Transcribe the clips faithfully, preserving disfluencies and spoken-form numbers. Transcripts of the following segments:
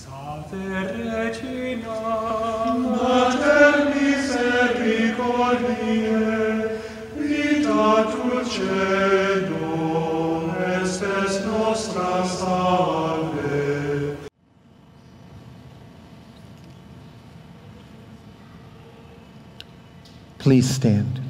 Mater misericordiae, vita dulcedum, estes nostra salve. Please stand.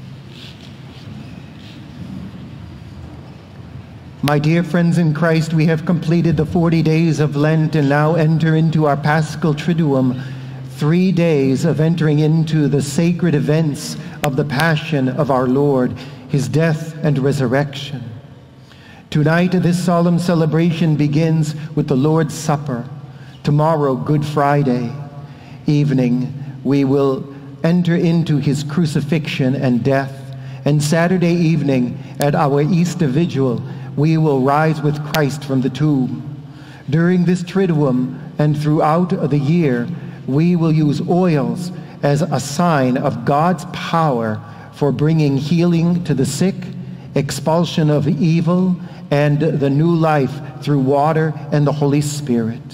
My dear friends in Christ, we have completed the forty days of Lent and now enter into our Paschal Triduum, three days of entering into the sacred events of the Passion of our Lord, his death and resurrection. Tonight, this solemn celebration begins with the Lord's Supper. Tomorrow, Good Friday evening, we will enter into his crucifixion and death. And Saturday evening, at our Easter Vigil, we will rise with Christ from the tomb. During this Triduum and throughout the year, we will use oils as a sign of God's power for bringing healing to the sick, expulsion of evil, and the new life through water and the Holy Spirit.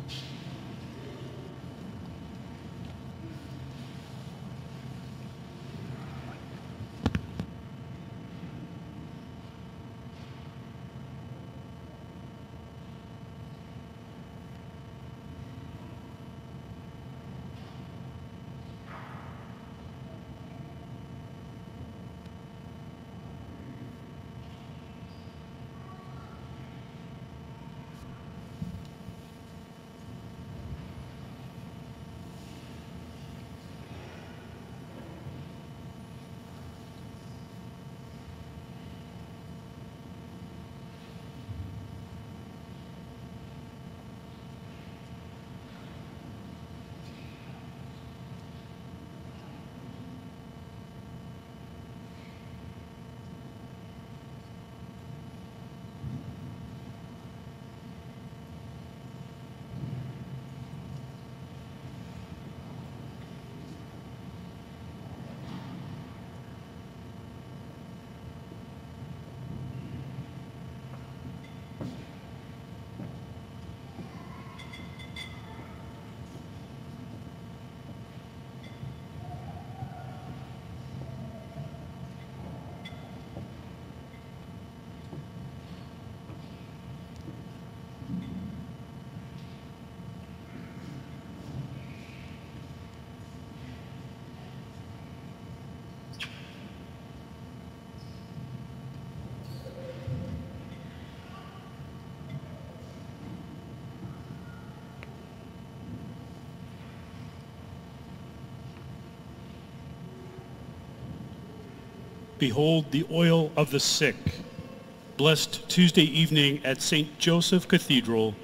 Behold the oil of the sick, blessed Tuesday evening at Saint Joseph Cathedral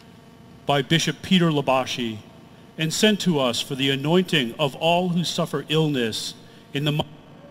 by Bishop Peter Labashi, and sent to us for the anointing of all who suffer illness in the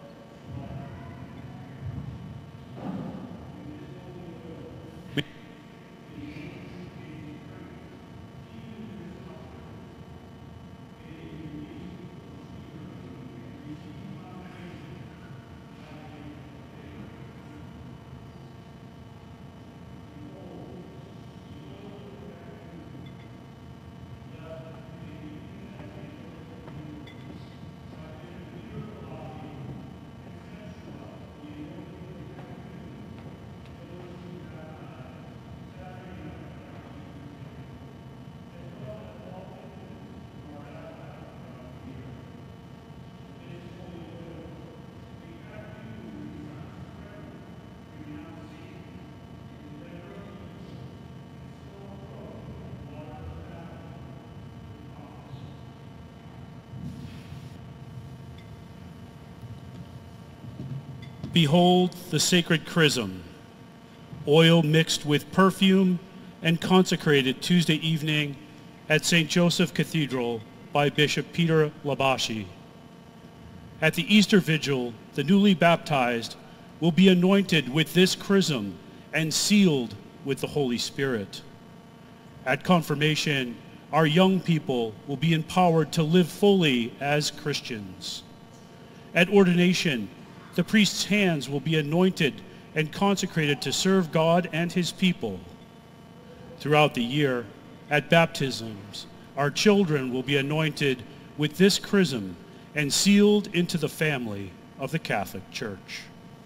Behold the sacred chrism, oil mixed with perfume and consecrated Tuesday evening at Saint Joseph Cathedral by Bishop Peter Labashi. At the Easter Vigil, the newly baptized will be anointed with this chrism and sealed with the Holy Spirit. At confirmation, our young people will be empowered to live fully as Christians. At ordination, the priest's hands will be anointed and consecrated to serve God and his people. Throughout the year, at baptisms, our children will be anointed with this chrism and sealed into the family of the Catholic Church.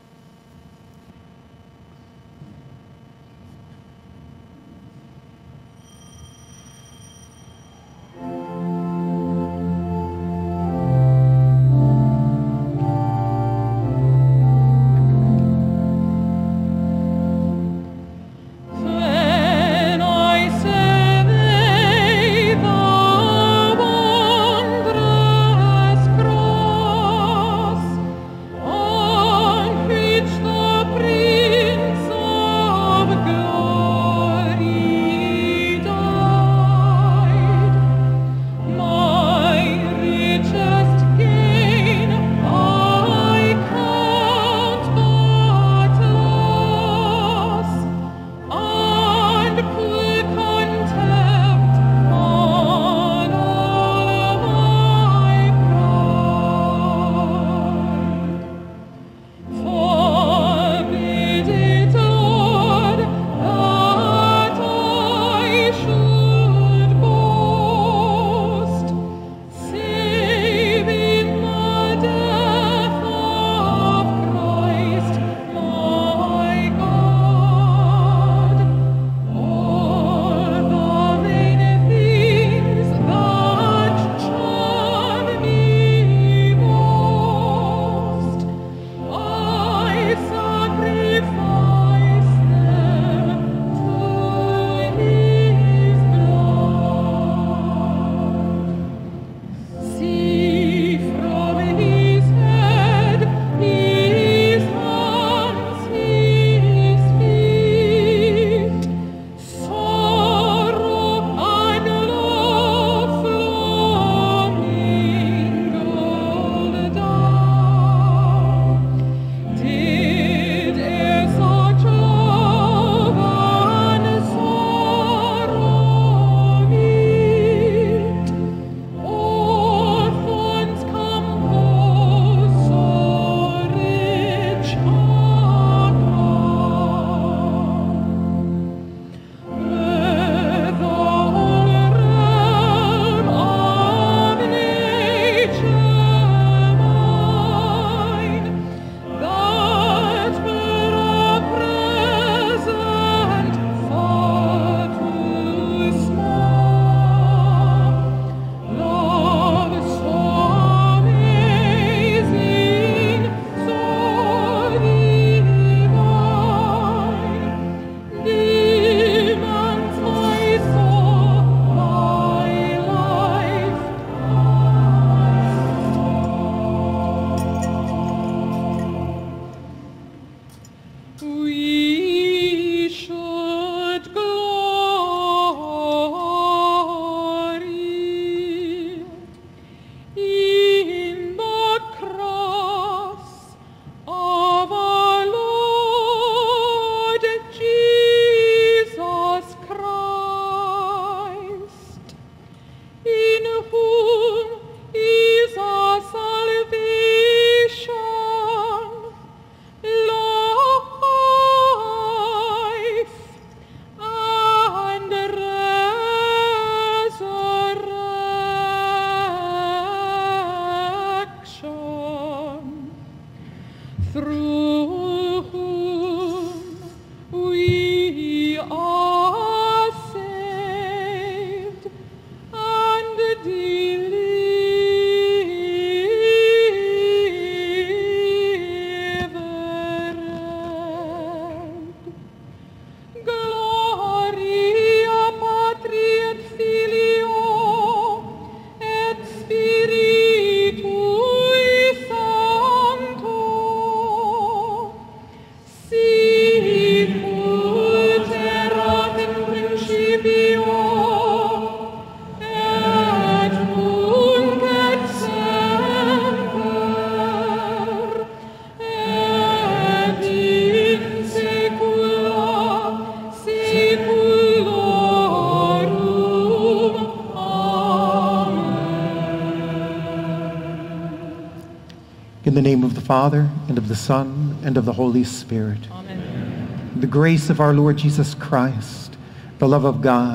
In the name of the Father, and of the Son, and of the Holy Spirit. Amen. The grace of our Lord Jesus Christ, the love of God,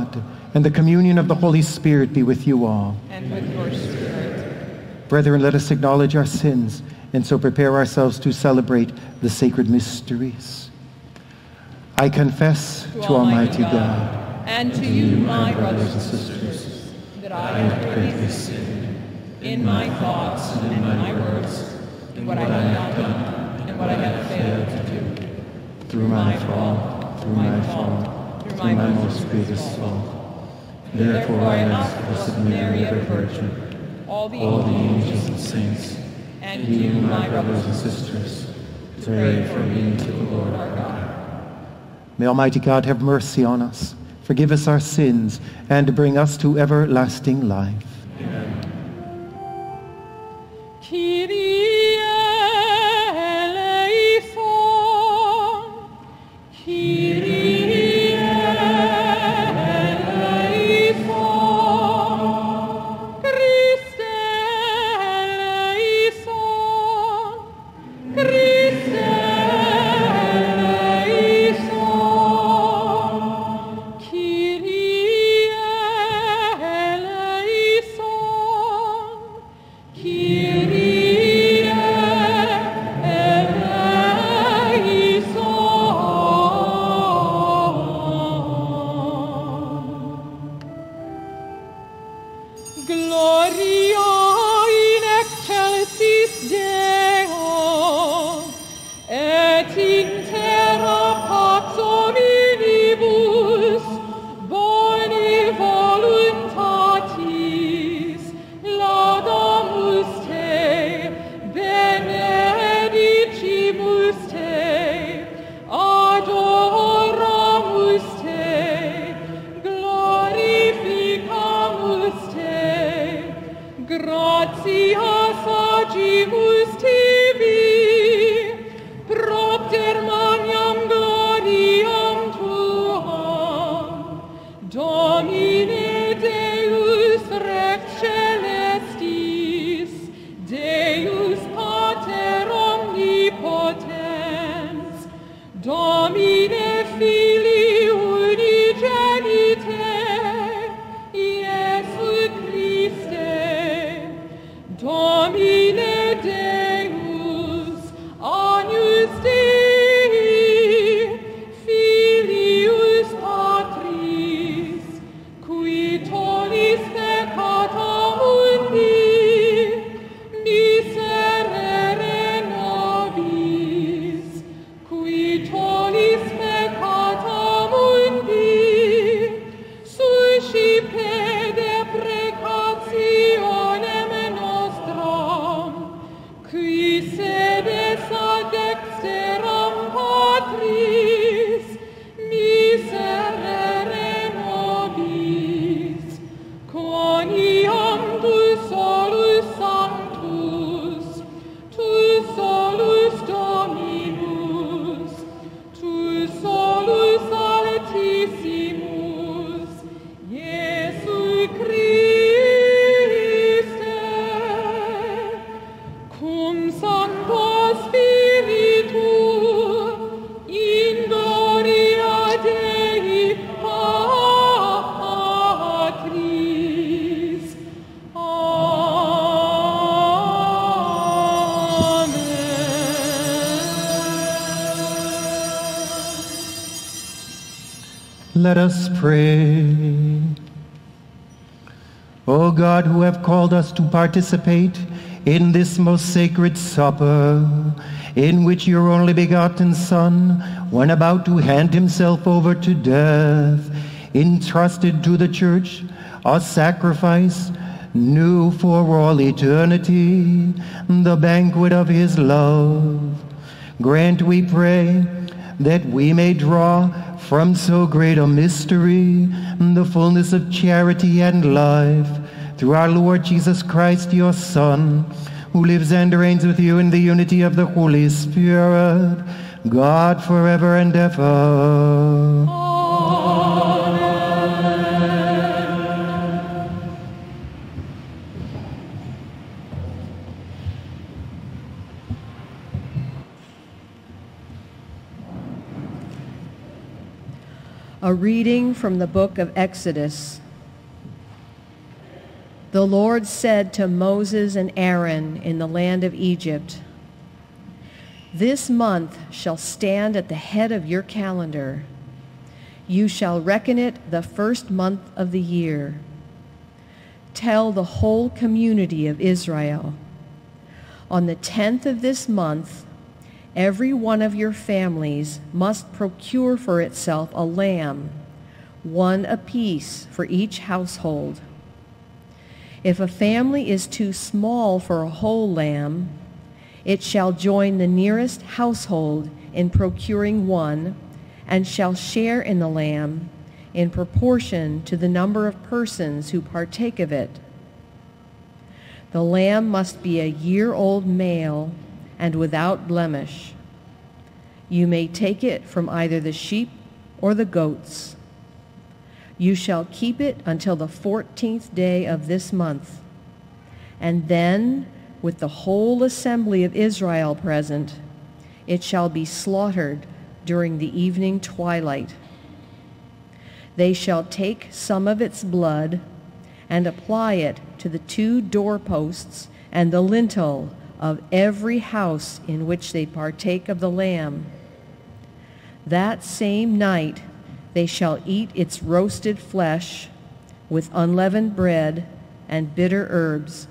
and the communion of the Holy Spirit be with you all. And with your spirit. Brethren, let us acknowledge our sins and so prepare ourselves to celebrate the sacred mysteries. I confess to, to Almighty God, God and to you, my brothers and sisters, that I have greatly sinned in my thoughts and in my words, in what I have not done and what I have failed to do. Through my fault, through my fault, through my most grievous fault. Therefore I ask for Blessed Mary, ever Virgin, all the all the angels and saints, and you, you, my brothers and sisters, pray for me to the Lord our God. May Almighty God have mercy on us, forgive us our sins, and bring us to everlasting life. Amen. Kyrie eleison, Kyrie eleison, Christe eleison, Christe eleison, Kyrie eleison, Kyrie Gloria in excelsis Deo, et in terra pax hominibus, boni voluntatis, laudamus te, benedicimus te, adoramus te, glorificamus te, gratias agimus tibi, propter magnam gloriam tuam, Domine Deus Rex Celestis, Deus Pater Omnipotens, Domine Filii Unigenite, Iesu Christe, Domine Deus, Agnus Dei, Filius Patris, qui tollis peccata mundi, miserere nobis, qui tollis peccata mundi, suscipe deprecationem nostram, qui sedes ad dexteram Patris, miserere nobis, quoniam tu solus sanctus, tu solus Dominus, tu solus altissimus, Iesu Christe, cum Sancto Spiritu, in gloria Dei Patris. Amen. Let us pray. O God, who have called us to participate in this most sacred supper, in which your only begotten Son, when about to hand himself over to death, entrusted to the Church a sacrifice new for all eternity, the banquet of his love. Grant, we pray, that we may draw from so great a mystery the fullness of charity and life, through our Lord Jesus Christ, your Son, who lives and reigns with you in the unity of the Holy Spirit, God forever and ever. A A reading from the book of Exodus. The Lord said to Moses and Aaron in the land of Egypt, "This month shall stand at the head of your calendar. You shall reckon it the first month of the year. Tell the whole community of Israel, on the tenth of this month, every one of your families must procure for itself a lamb, one apiece for each household. If a family is too small for a whole lamb, it shall join the nearest household in procuring one, and shall share in the lamb in proportion to the number of persons who partake of it. The lamb must be a year-old male and without blemish. You may take it from either the sheep or the goats. You shall keep it until the fourteenth day of this month, and then, with the whole assembly of Israel present, it shall be slaughtered during the evening twilight. They shall take some of its blood and apply it to the two doorposts and the lintel of every house in which they partake of the lamb. That same night they shall eat its roasted flesh with unleavened bread and bitter herbs.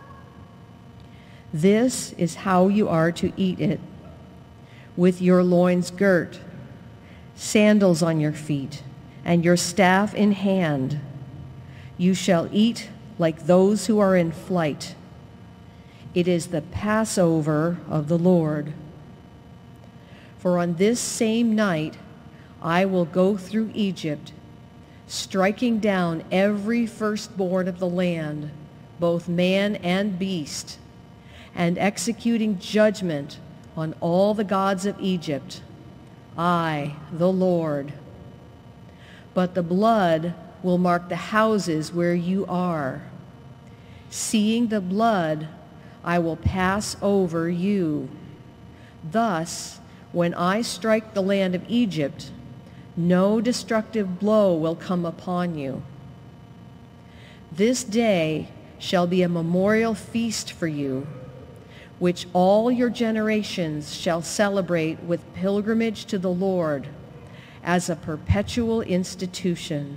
This is how you are to eat it: with your loins girt, sandals on your feet, and your staff in hand. You shall eat like those who are in flight. It is the Passover of the Lord. For on this same night I will go through Egypt, striking down every firstborn of the land, both man and beast, and executing judgment on all the gods of Egypt. I, the Lord. But the blood will mark the houses where you are. Seeing the blood, I will pass over you. Thus, when I strike the land of Egypt, no destructive blow will come upon you. This day shall be a memorial feast for you, which all your generations shall celebrate with pilgrimage to the Lord as a perpetual institution."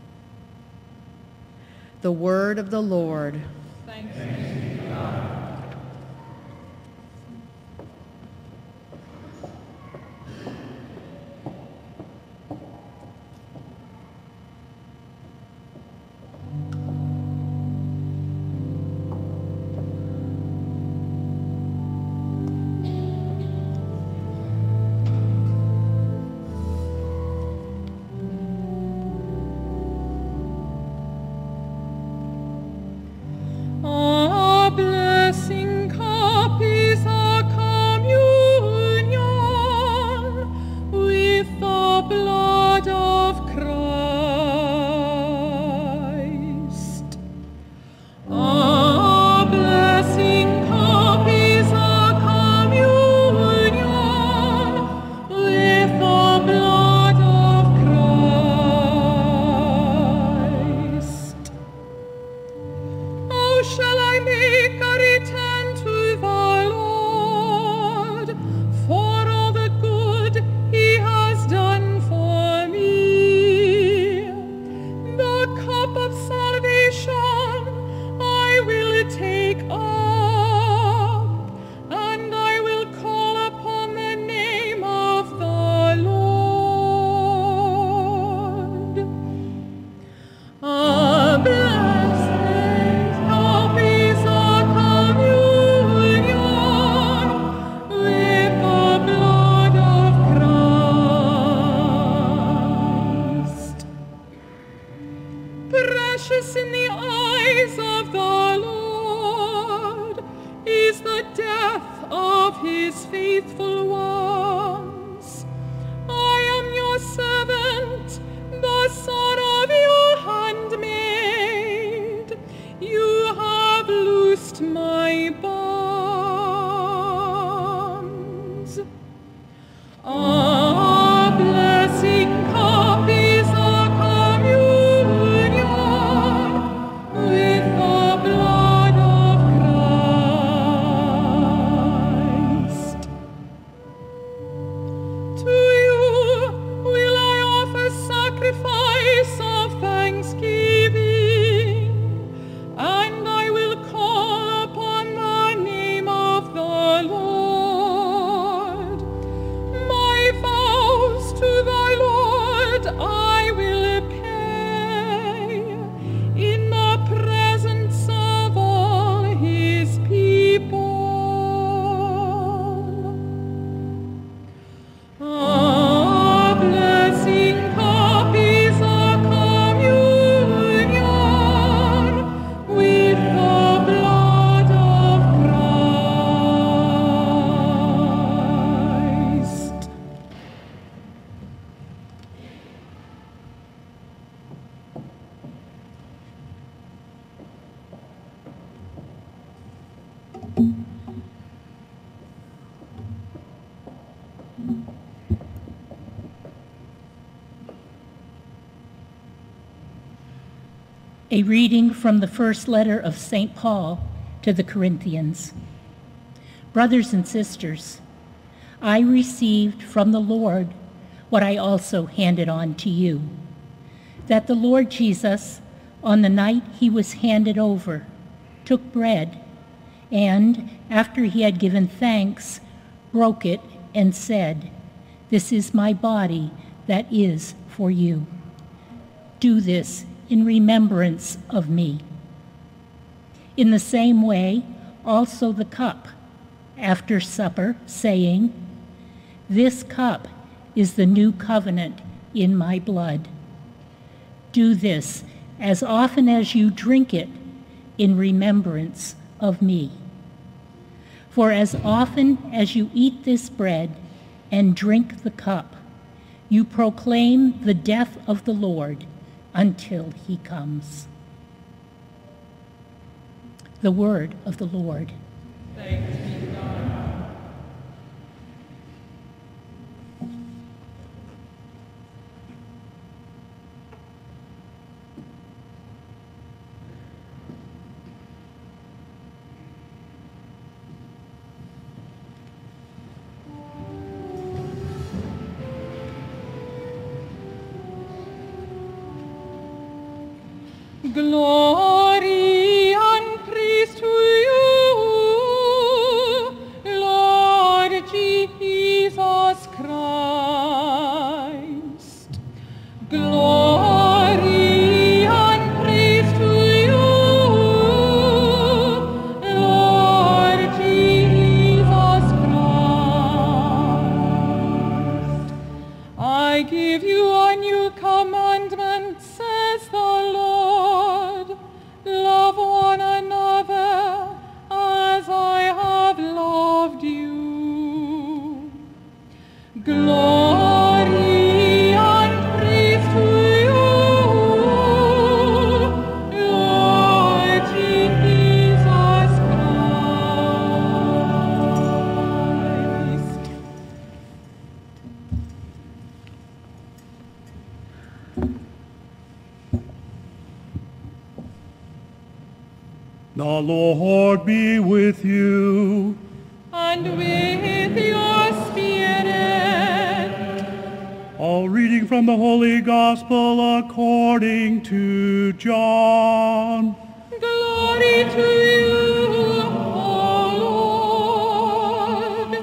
The word of the Lord. Thanks be to God. Ah, blessing copies thanksgiving, and I will call upon the name of the Lord. My vows to the Lord I will pay in the presence of all his people. A blessing copies a communion with the blood of Christ. A reading from the first letter of Saint Paul to the Corinthians. Brothers and sisters, I received from the Lord what I also handed on to you, that the Lord Jesus, on the night he was handed over, took bread, and after he had given thanks, broke it and said, "This is my body that is for you. Do this in remembrance of me." In the same way, also the cup after supper, saying, "This cup is the new covenant in my blood. Do this as often as you drink it in remembrance of me. For as often as you eat this bread and drink the cup, you proclaim the death of the Lord until he comes." The word of the Lord. Thanks be to God. Glory and praise to you, Lord Jesus Christ. Glory and praise to you, Lord Jesus Christ. I give you a new commandment, says the Lord. Love one another as I have loved you. Glory and praise to you, Lord Jesus Christ. The Lord be with you. And with your spirit. A reading from the Holy Gospel according to John. Glory to you, O Lord.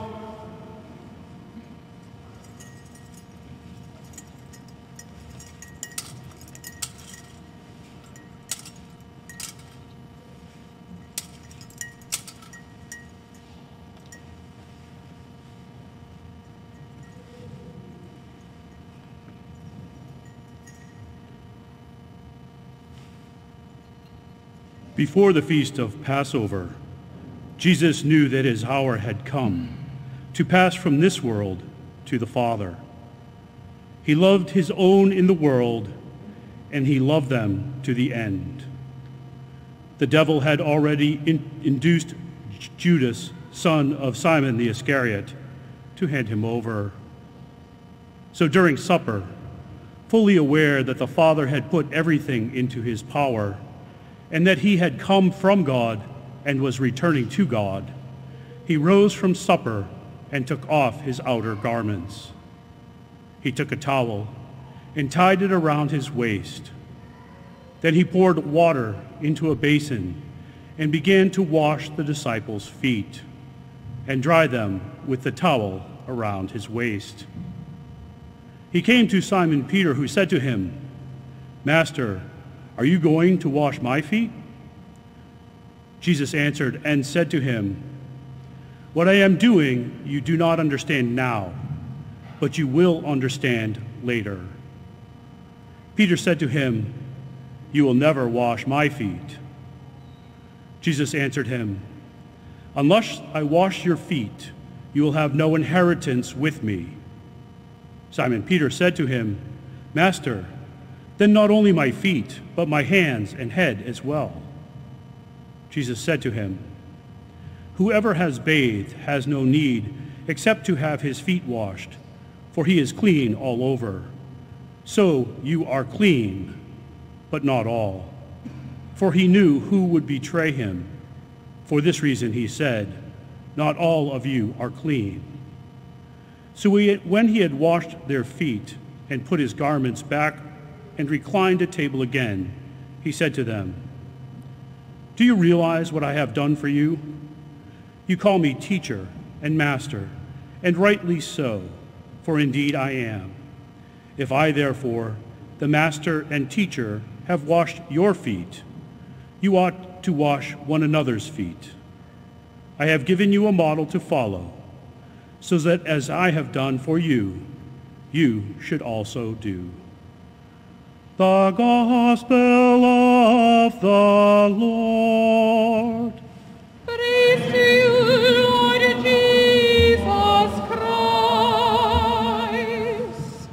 Before the feast of Passover, Jesus knew that his hour had come to pass from this world to the Father. He loved his own in the world, and he loved them to the end. The devil had already in- induced Judas, son of Simon the Iscariot, to hand him over. So during supper, fully aware that the Father had put everything into his power, and that he had come from God and was returning to God, he rose from supper and took off his outer garments. He took a towel and tied it around his waist. Then he poured water into a basin and began to wash the disciples' feet and dry them with the towel around his waist. He came to Simon Peter, who said to him, "Master, are you going to wash my feet?" Jesus answered and said to him, "What I am doing you do not understand now, but you will understand later." Peter said to him, "You will never wash my feet." Jesus answered him, "Unless I wash your feet, you will have no inheritance with me." Simon Peter said to him, "Master, then not only my feet, but my hands and head as well." Jesus said to him, "Whoever has bathed has no need except to have his feet washed, for he is clean all over. So you are clean, but not all." For he knew who would betray him. For this reason he said, "Not all of you are clean." So he, when he had washed their feet and put his garments back and reclined at table again, he said to them, "Do you realize what I have done for you? You call me teacher and master, and rightly so, for indeed I am. If I, therefore, the master and teacher, have washed your feet, you ought to wash one another's feet. I have given you a model to follow, so that as I have done for you, you should also do." The Gospel of the Lord. Praise to you, Lord Jesus Christ.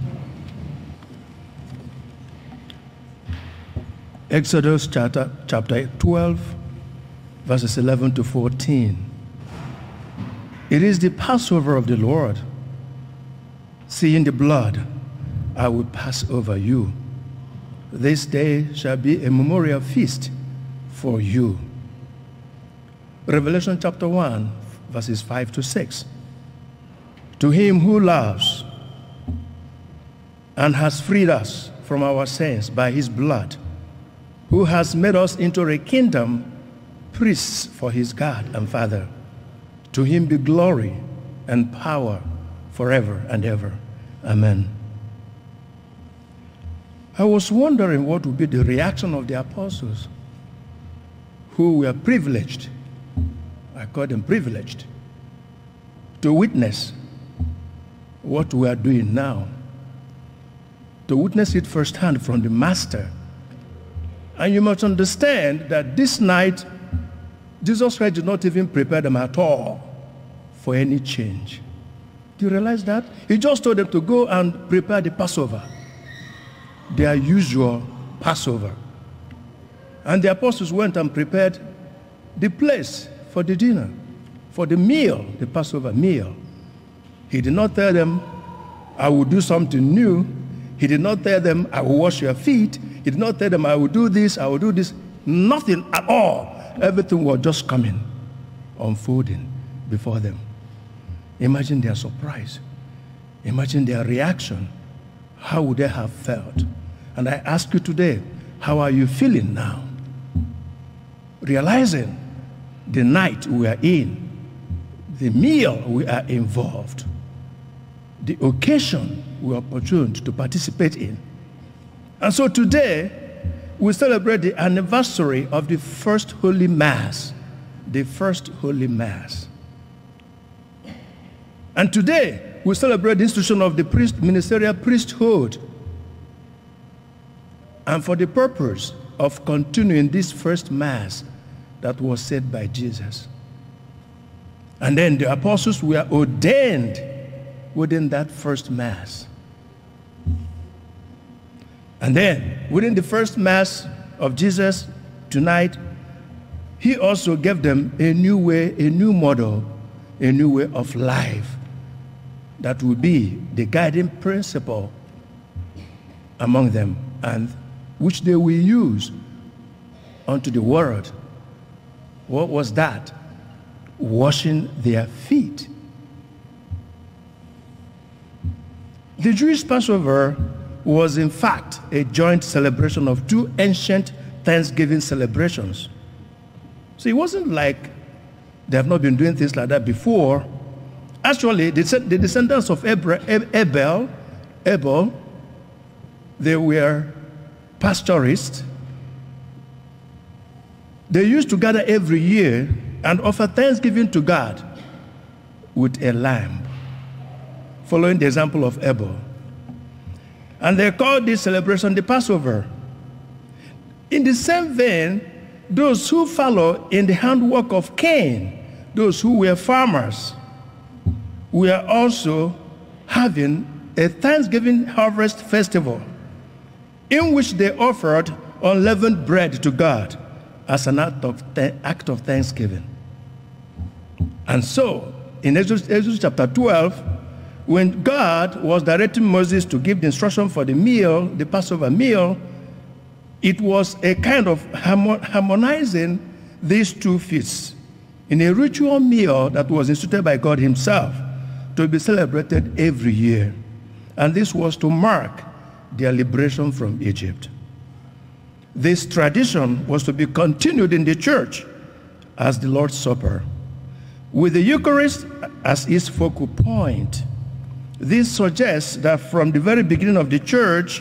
Exodus chapter, chapter twelve, verses eleven to fourteen. It is the Passover of the Lord. Seeing the blood, I will pass over you. This day shall be a memorial feast for you. Revelation chapter one, verses five to six. To him who loves and has freed us from our sins by his blood, who has made us into a kingdom, priests for his God and Father. To him be glory and power forever and ever. Amen. I was wondering what would be the reaction of the apostles, who were privileged, I call them privileged, to witness what we are doing now, to witness it firsthand from the Master. And you must understand that this night, Jesus Christ did not even prepare them at all for any change. Do you realize that? He just told them to go and prepare the Passover, their usual Passover. And the apostles went and prepared the place for the dinner, for the meal, the Passover meal. He did not tell them, I will do something new. He did not tell them, I will wash your feet. He did not tell them, I will do this, I will do this. Nothing at all. Everything was just coming, unfolding before them. Imagine their surprise. Imagine their reaction. How would they have felt? And I ask you today, how are you feeling now? Realizing the night we are in, the meal we are involved, the occasion we are opportuned to participate in. And so today, we celebrate the anniversary of the first Holy Mass, the first Holy Mass. And today, we celebrate the institution of the priest, ministerial priesthood. And for the purpose of continuing this first Mass that was said by Jesus. And then the apostles were ordained within that first Mass. And then, within the first Mass of Jesus tonight, he also gave them a new way, a new model, a new way of life that will be the guiding principle among them, and which they will use unto the world. What was that? Washing their feet. The Jewish Passover was in fact a joint celebration of two ancient Thanksgiving celebrations. So it wasn't like they have not been doing things like that before. Actually, the descendants of Abel, Abel, they were pastorists. They used to gather every year and offer thanksgiving to God with a lamb, following the example of Abel. And they called this celebration the Passover. In the same vein, those who follow in the handwork of Cain, those who were farmers, were also having a Thanksgiving harvest festival in which they offered unleavened bread to God as an act of, act of thanksgiving. And so, in Exodus, Exodus chapter twelve, when God was directing Moses to give the instruction for the meal, the Passover meal, it was a kind of harmonizing these two feasts in a ritual meal that was instituted by God himself to be celebrated every year. And this was to mark their liberation from Egypt. This tradition was to be continued in the church as the Lord's Supper, with the Eucharist as its focal point. This suggests that from the very beginning of the church,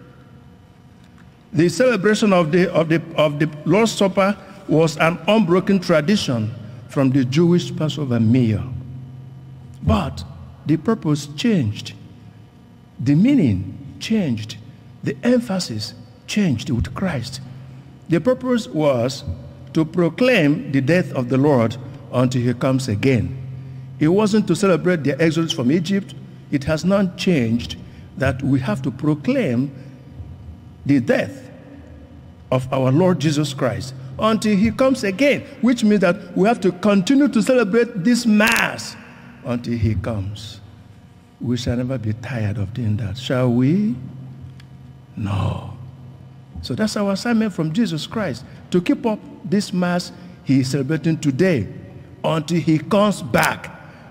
the celebration of the, of the, of the Lord's Supper was an unbroken tradition from the Jewish Passover meal. But the purpose changed. The meaning changed. The emphasis changed with Christ. The purpose was to proclaim the death of the Lord until he comes again. It wasn't to celebrate the exodus from Egypt. It has not changed that we have to proclaim the death of our Lord Jesus Christ until he comes again, which means that we have to continue to celebrate this Mass until he comes. We shall never be tired of doing that, shall we? No. So that's our assignment from Jesus Christ, to keep up this Mass he is celebrating today until he comes back.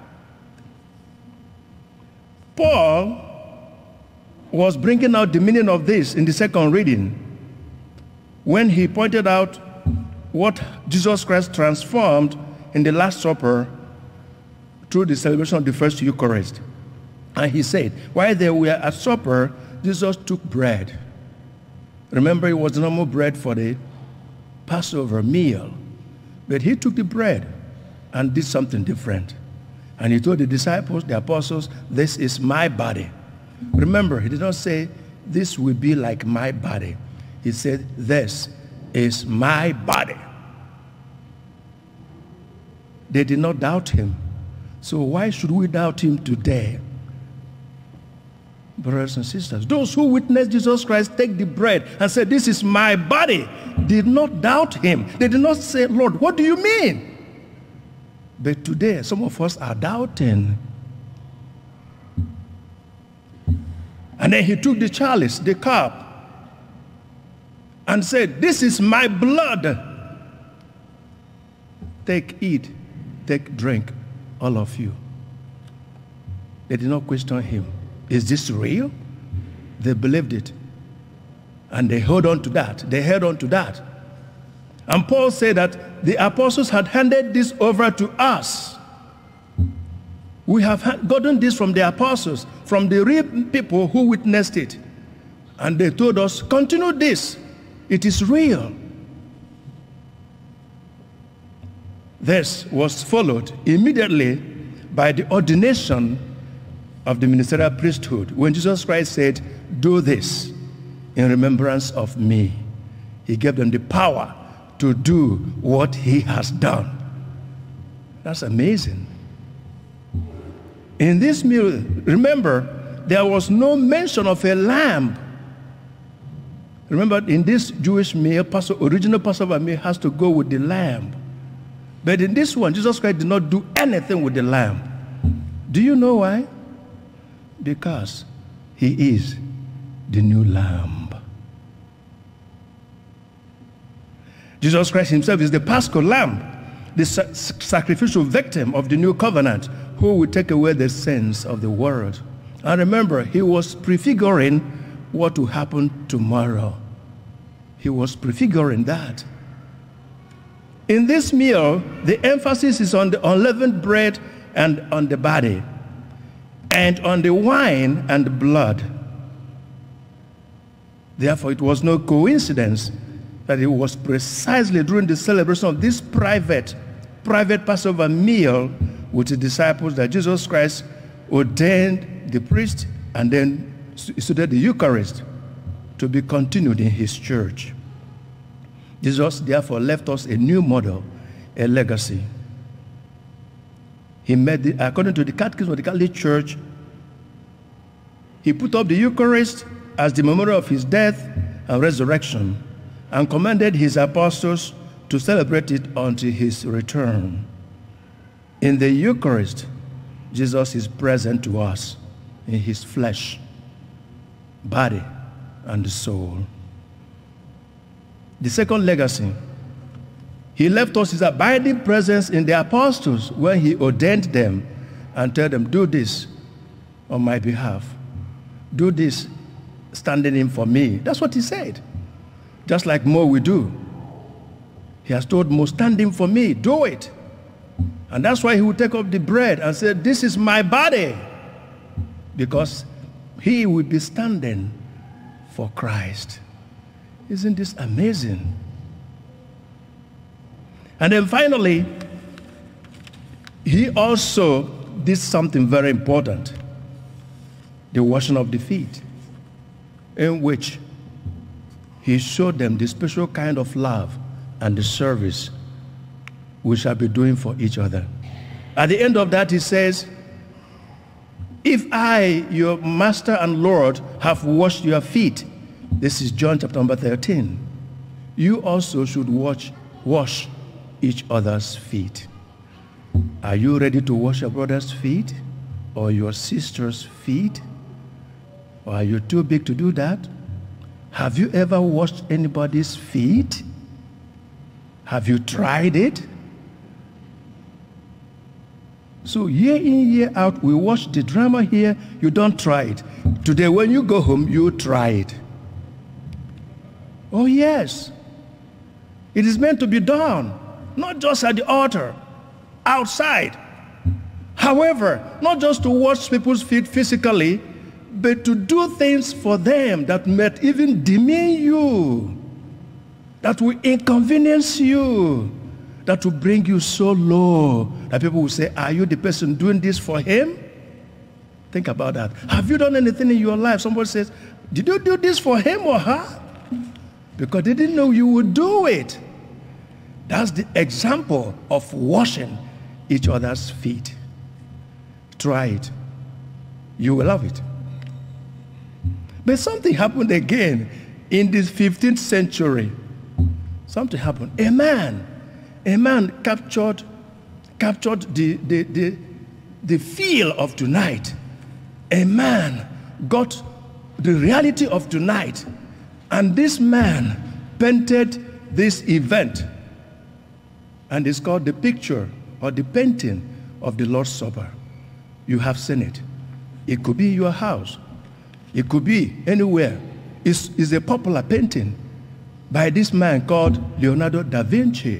Paul was bringing out the meaning of this in the second reading when he pointed out what Jesus Christ transformed in the Last Supper through the celebration of the first Eucharist. And he said, while they were at supper, Jesus took bread. Remember, it was the normal bread for the Passover meal. But he took the bread and did something different. And he told the disciples, the apostles, this is my body. Remember, he did not say, this will be like my body. He said, this is my body. They did not doubt him. So why should we doubt him today? Brothers and sisters, those who witnessed Jesus Christ take the bread and said, this is my body, did not doubt him. They did not say, Lord, what do you mean? But today, some of us are doubting. And then he took the chalice, the cup, and said, this is my blood. Take, eat, take, drink, all of you. They did not question him. Is this real? They believed it. And they held on to that. They held on to that. And Paul said that the apostles had handed this over to us. We have gotten this from the apostles, from the real people who witnessed it. And they told us, continue this. It is real. This was followed immediately by the ordination of the ministerial priesthood, when Jesus Christ said, do this in remembrance of me. He gave them the power to do what he has done. That's amazing. In this meal, remember, there was no mention of a lamb. Remember, in this Jewish meal, original Passover meal has to go with the lamb. But in this one, Jesus Christ did not do anything with the lamb. Do you know why? Because he is the new lamb. Jesus Christ himself is the Paschal lamb, the sa- sacrificial victim of the new covenant, who will take away the sins of the world. And remember, he was prefiguring what will happen tomorrow. He was prefiguring that. In this meal, the emphasis is on the unleavened bread and on the body, and on the wine and the blood. Therefore, it was no coincidence that it was precisely during the celebration of this private, private Passover meal with the disciples that Jesus Christ ordained the priest and then instituted the Eucharist to be continued in his church. Jesus therefore left us a new model, a legacy. He made, the, according to the Catechism of the Catholic Church, he put up the Eucharist as the memorial of his death and resurrection, and commanded his apostles to celebrate it until his return. In the Eucharist, Jesus is present to us in his flesh, body, and soul. The second legacy, he left us his abiding presence in the apostles when he ordained them and told them, do this on my behalf. Do this standing in for me. That's what he said. Just like Mo will do. He has told Mo, stand in for me, do it. And that's why he will take up the bread and say, this is my body. Because he will be standing for Christ. Isn't this amazing? And then finally, he also did something very important. The washing of the feet, in which he showed them the special kind of love and the service we shall be doing for each other. At the end of that, he says, if I, your master and Lord, have washed your feet, this is John chapter number thirteen, you also should wash, wash each other's feet. Are you ready to wash your brother's feet or your sister's feet? Or are you too big to do that? Have you ever washed anybody's feet? Have you tried it? So year in, year out, we watch the drama here. You don't try it. Today, when you go home, you try it. Oh, yes. It is meant to be done, not just at the altar, outside. However, not just to wash people's feet physically, but to do things for them that might even demean you, that will inconvenience you, that will bring you so low that people will say, are you the person doing this for him? Think about that. Have you done anything in your life? Somebody says, did you do this for him or her? Because they didn't know you would do it. That's the example of washing each other's feet. Try it. You will love it. But something happened again in the fifteenth century. Something happened. A man, a man captured, captured the, the, the, the feel of tonight. A man got the reality of tonight. And this man painted this event. And it's called the picture or the painting of the Lord's Supper. You have seen it. It could be your house. It could be anywhere. It's, it's a popular painting by this man called Leonardo da Vinci.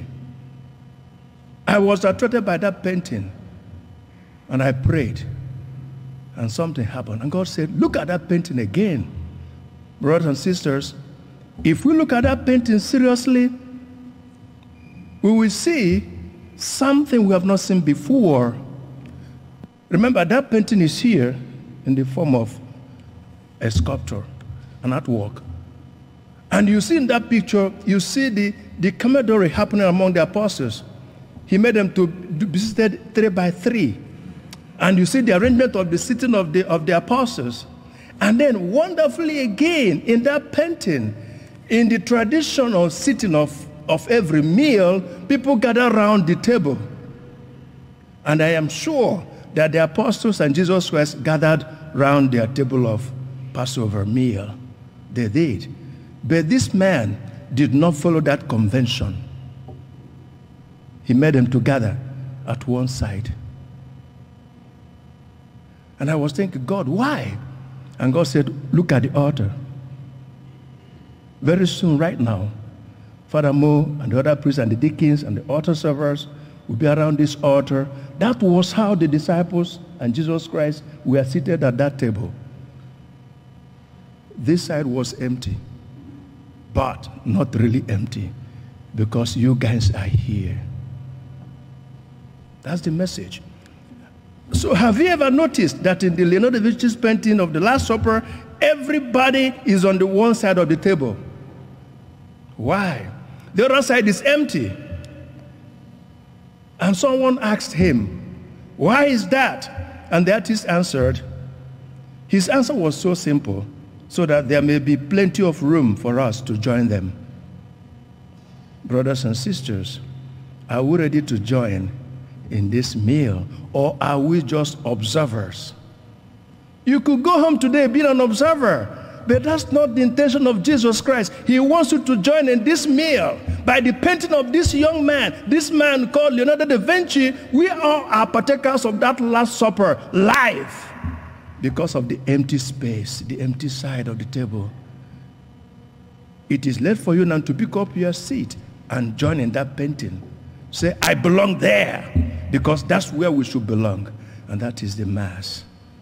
I was attracted by that painting, and I prayed, and something happened. And God said, look at that painting again. Brothers and sisters, if we look at that painting seriously, we will see something we have not seen before. Remember, that painting is here in the form of a sculpture, an artwork. And you see in that picture, you see the, the camaraderie happening among the apostles. He made them to be seated three by three. And you see the arrangement of the sitting of the, of the apostles. And then wonderfully again, in that painting, in the traditional sitting of, of every meal, people gather around the table. And I am sure that the apostles and Jesus Christ gathered around their table of Passover meal. They did. But this man did not follow that convention. He made them to gather at one side. And I was thinking, God, why? And God said, look at the altar. very soon, right now, Father Mo and the other priests and the deacons and the altar servers will be around this altar. That was how the disciples and Jesus Christ were seated at that table. This side was empty, but not really empty, because you guys are here. That's the message. So have you ever noticed that in the Leonardo da Vinci's painting of the Last Supper, everybody is on the one side of the table? Why? The other side is empty. And someone asked him, why is that? And the artist answered. His answer was so simple, so that there may be plenty of room for us to join them. Brothers and sisters, are we ready to join in this meal, or are we just observers? You could go home today being an observer, but that's not the intention of Jesus Christ. He wants you to join in this meal. By the painting of this young man, this man called Leonardo da Vinci, we all are partakers of that Last Supper live, because of the empty space, the empty side of the table. It is left for you now to pick up your seat and join in that painting. Say, I belong there, because that's where we should belong, and that is the Mass.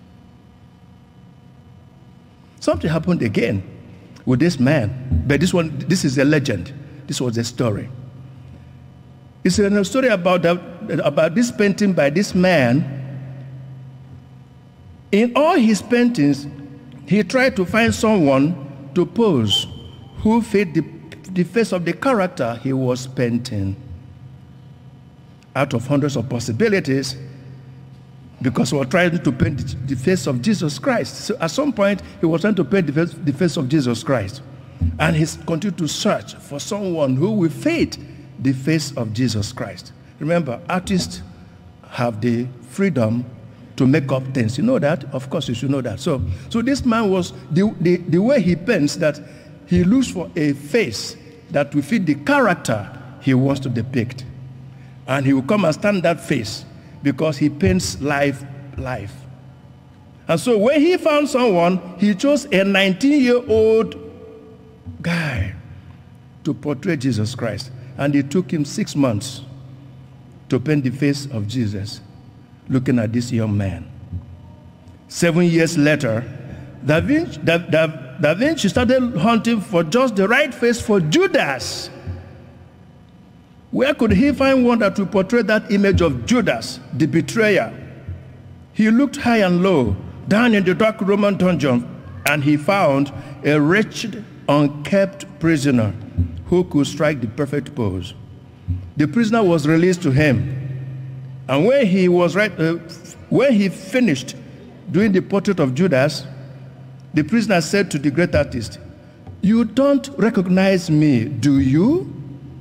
Something happened again with this man, but this one, this is a legend. This was a story. It's a story about, the, about this painting by this man. In all his paintings, he tried to find someone to pose who fit the, the face of the character he was painting. Out of hundreds of possibilities, because he was trying to paint the face of Jesus Christ. So at some point, he was trying to paint the face, the face of Jesus Christ. And he continued to search for someone who will fit the face of Jesus Christ. Remember, artists have the freedom to make up things. You know that? Of course, you should know that. So, so this man was, the, the, the way he paints, that he looks for a face that will fit the character he wants to depict. And he will come and stand that face, because he paints life, life. And so when he found someone, he chose a nineteen-year-old guy to portray Jesus Christ. And it took him six months to paint the face of Jesus, looking at this young man. Seven years later, Da Vinci, da, da, da Vinci started hunting for just the right face for Judas. Where could he find one that would portray that image of Judas, the betrayer? He looked high and low, down in the dark Roman dungeon, and he found a wretched, unkept prisoner who could strike the perfect pose. The prisoner was released to him, and when he was right, uh, when he finished doing the portrait of Judas, the prisoner said to the great artist, "You don't recognize me, do you?"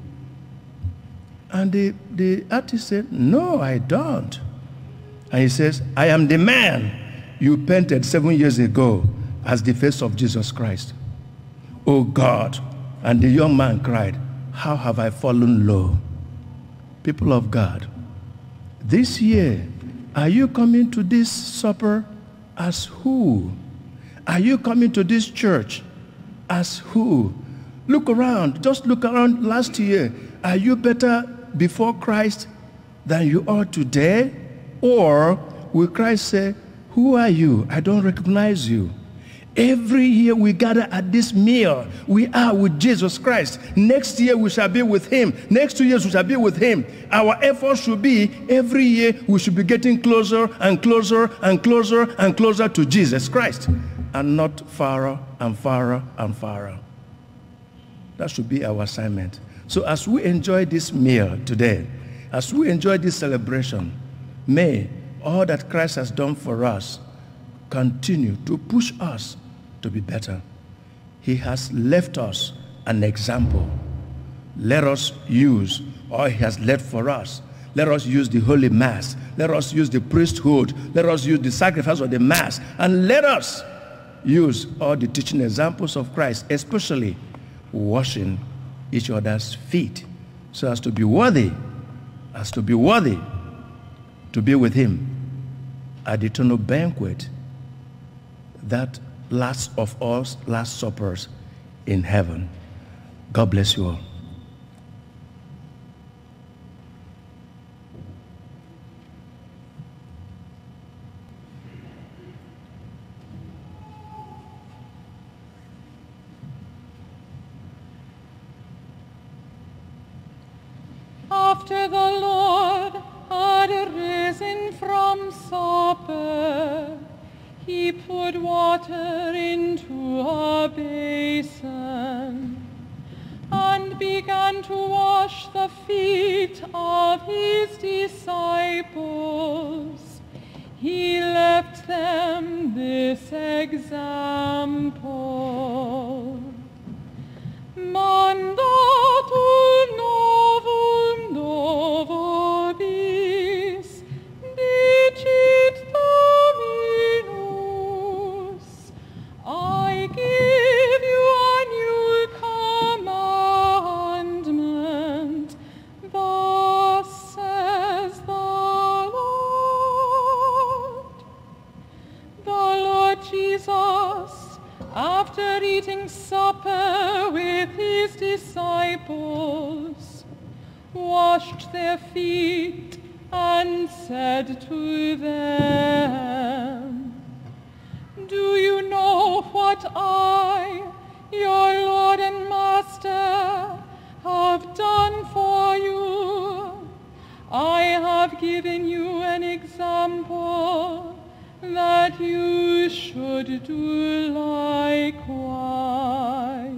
And the, the artist said, "No, I don't." And he says, "I am the man you painted seven years ago as the face of Jesus Christ." Oh God. And the young man cried, "How have I fallen low?" People of God, this year, are you coming to this supper as who? Are you coming to this church as who? Look around, just look around last year. Are you better before Christ than you are today? Or will Christ say, "Who are you? I don't recognize you"? Every year we gather at this meal, we are with Jesus Christ. Next year we shall be with him. Next two years we shall be with him. Our effort should be, every year we should be getting closer and closer and closer and closer to Jesus Christ, and not farther and farther and farther. That should be our assignment. So as we enjoy this meal today, as we enjoy this celebration, may all that Christ has done for us continue to push us to be better. He has left us an example. Let us use all he has left for us. Let us use the Holy Mass. Let us use the priesthood. Let us use the sacrifice of the Mass. And let us use all the teaching examples of Christ, especially washing each other's feet, so as to be worthy, as to be worthy to be with him at the eternal banquet, that last of all last suppers in heaven. God bless you all. After the Lord had risen from supper, he put water into a basin and began to wash the feet of his disciples. He left them this example. Mandatum novum novo bis, dicit Dominus. I give you a new commandment, thus says the Lord. The Lord Jesus, after eating supper with his disciples, washed their feet and said to them, "Do you know what I, your Lord and Master, have done for you? I have given you an example that you should do likewise.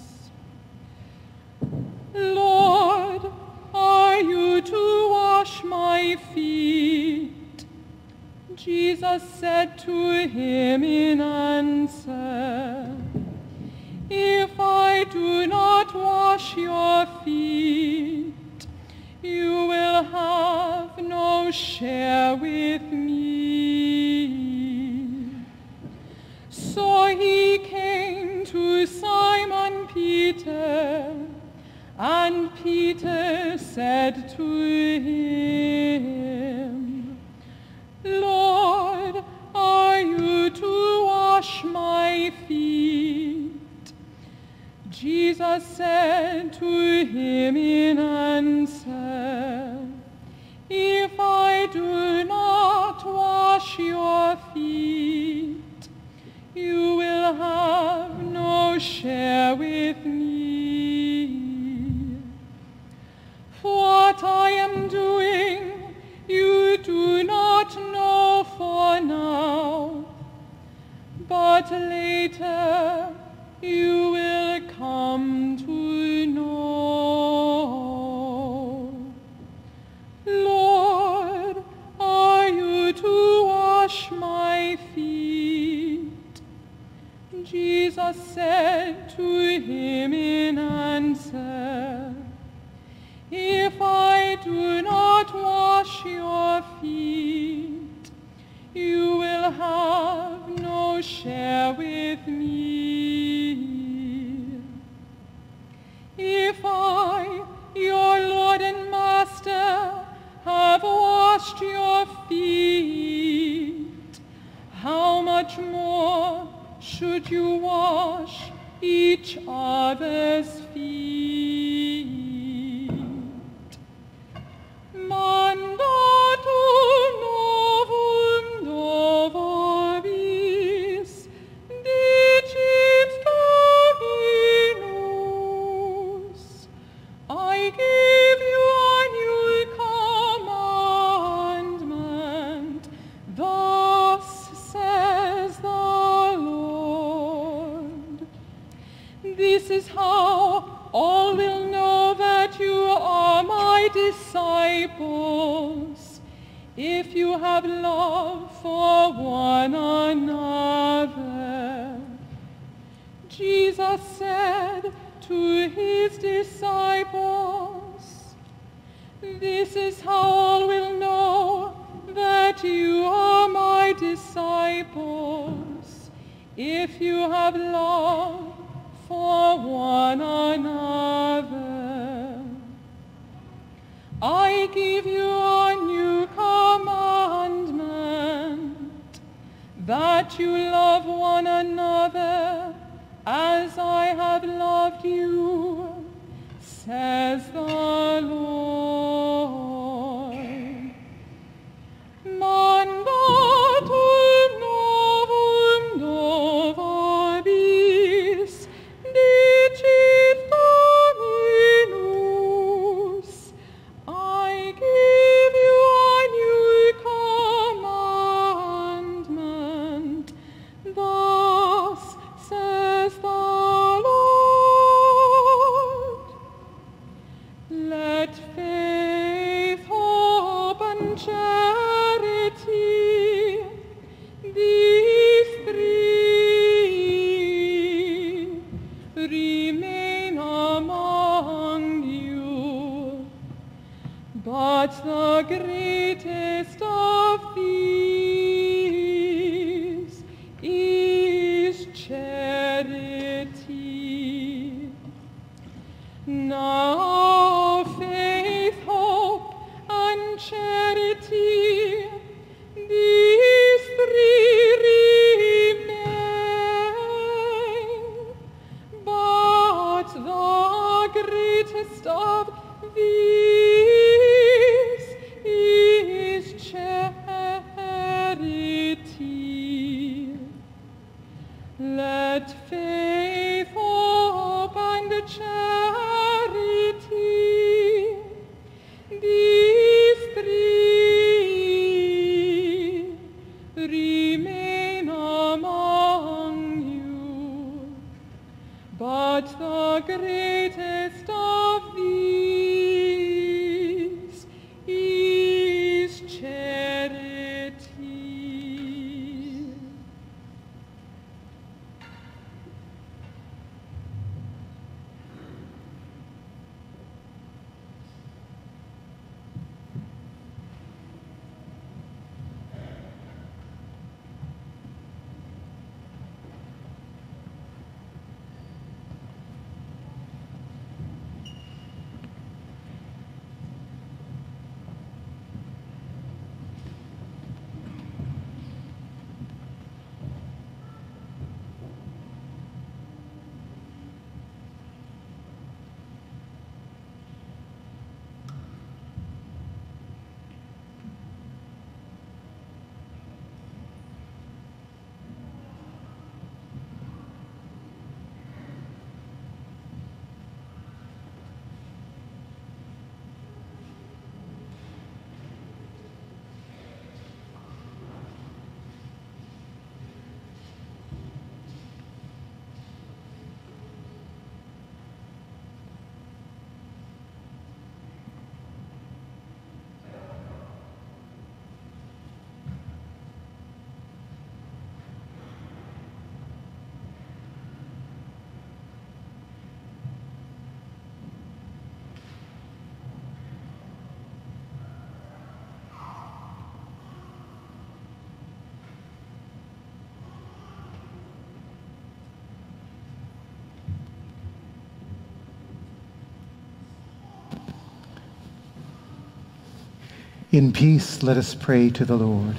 Lord, are you to wash my feet?" Jesus said to him in answer, "If I do not wash your feet, you will have no share with me." So he came to Simon Peter, and Peter said to him, "Lord, are you to wash my feet?" Jesus said to him in answer, "If I do not wash your feet, you will have no share with me. What I am doing, you do not know for now, but later you will come to know." Lord, are you to wash my feet? Jesus said to him in answer, "If I do not wash your feet, you will have no share with me. If I, your Lord and Master, have washed your feet, how much more should you wash each other's feet? Mandatum novum novo bis, dicit Dominus. I give you a new commandment, thus says the Lord. This is how all will know that you are my disciples, if you have love for one another. Jesus said to his disciples, "This is how all will know that you are my disciples, if you have love for one another. I give you a new commandment, that you love one another as I have loved you. says the Lord. Mandatum novum novabis dicit Dominus. I give you a new commandment. Thus says the Lord. Let faith, hope, and charity, these three, remain among you. But the greatest of these is charity. Now faith, hope, and charity, these three remain. But the greatest of these is charity. Let faith, hope, and charity, these three, remain among you. But the greatest of these is charity. In peace, let us pray to the Lord.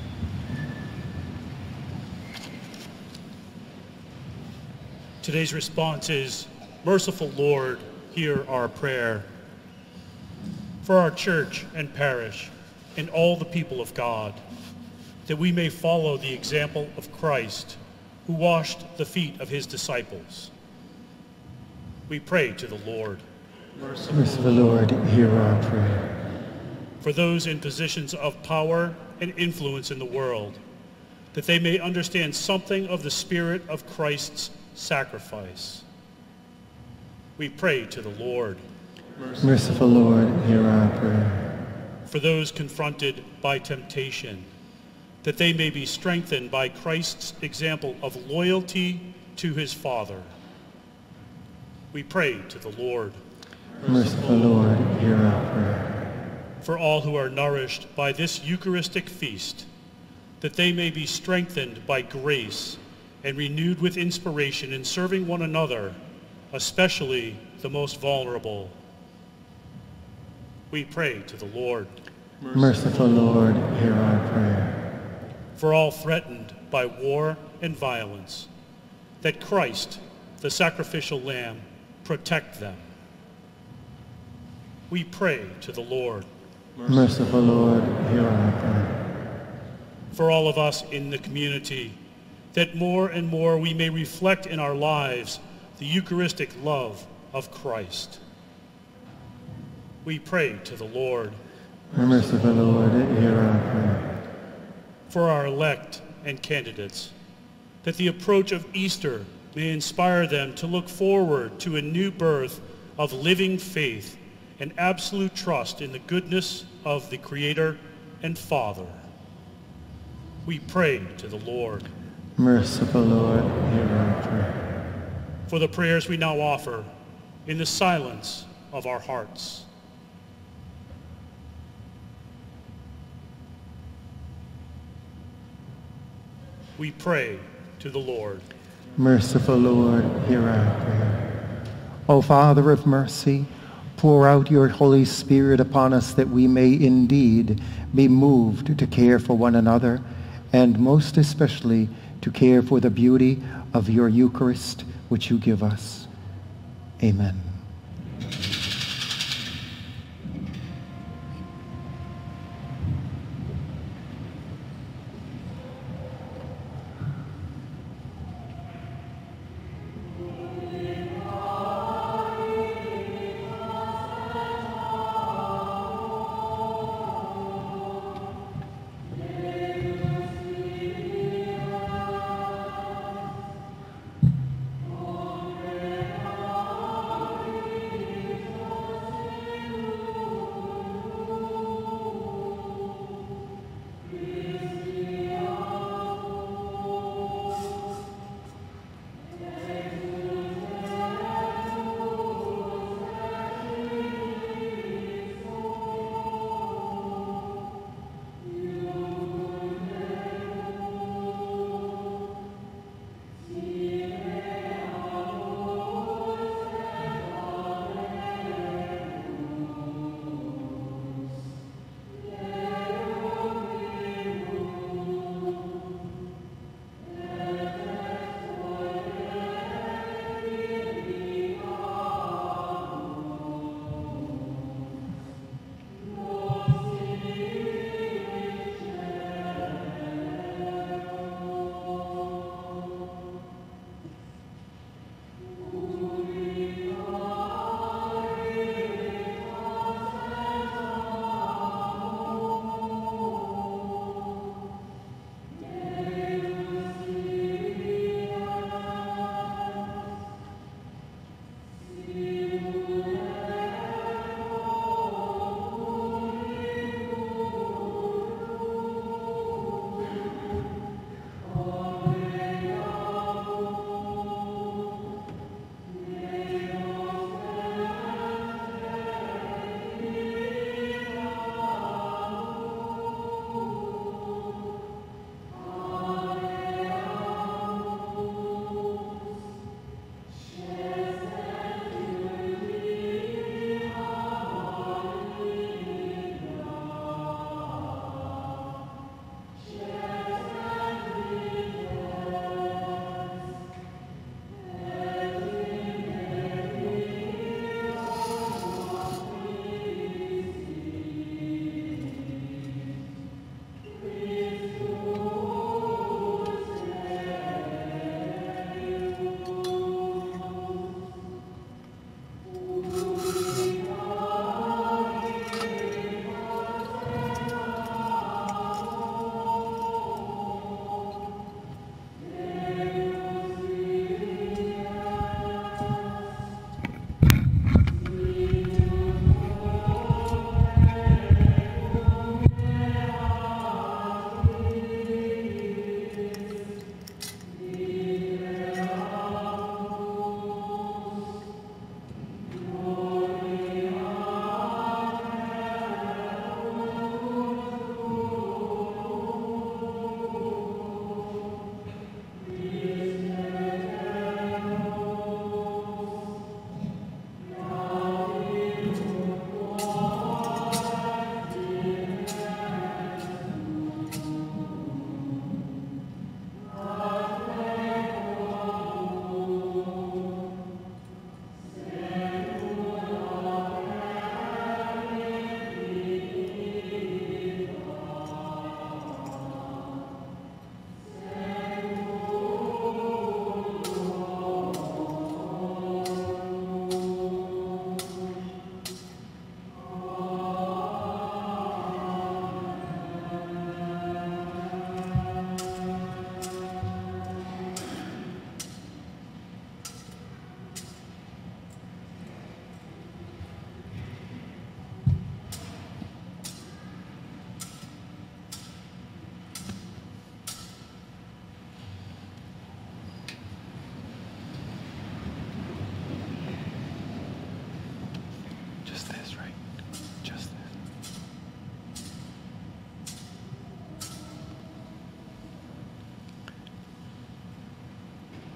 Today's response is, Merciful Lord, hear our prayer. For our church and parish and all the people of God, that we may follow the example of Christ, who washed the feet of his disciples. We pray to the Lord. Merciful Lord, hear our prayer. For those in positions of power and influence in the world, that they may understand something of the spirit of Christ's sacrifice. We pray to the Lord. Merciful Lord, hear our prayer. For those confronted by temptation, that they may be strengthened by Christ's example of loyalty to his Father. We pray to the Lord. Merciful Lord, hear our prayer. For all who are nourished by this Eucharistic feast, that they may be strengthened by grace and renewed with inspiration in serving one another, especially the most vulnerable. We pray to the Lord. Merciful Lord, hear our prayer. For all threatened by war and violence, that Christ, the sacrificial lamb, protect them. We pray to the Lord. Merciful Lord, hear our prayer. For all of us in the community, that more and more we may reflect in our lives the Eucharistic love of Christ. We pray to the Lord. Merciful Lord, hear our prayer. For our elect and candidates, that the approach of Easter may inspire them to look forward to a new birth of living faith and absolute trust in the goodness of the Creator and Father. We pray to the Lord. Merciful Lord, hear our prayer. For the prayers we now offer in the silence of our hearts. We pray to the Lord. Merciful Lord, hear our prayer. O Father of mercy, pour out your Holy Spirit upon us that we may indeed be moved to care for one another, and most especially to care for the beauty of your Eucharist which you give us. Amen.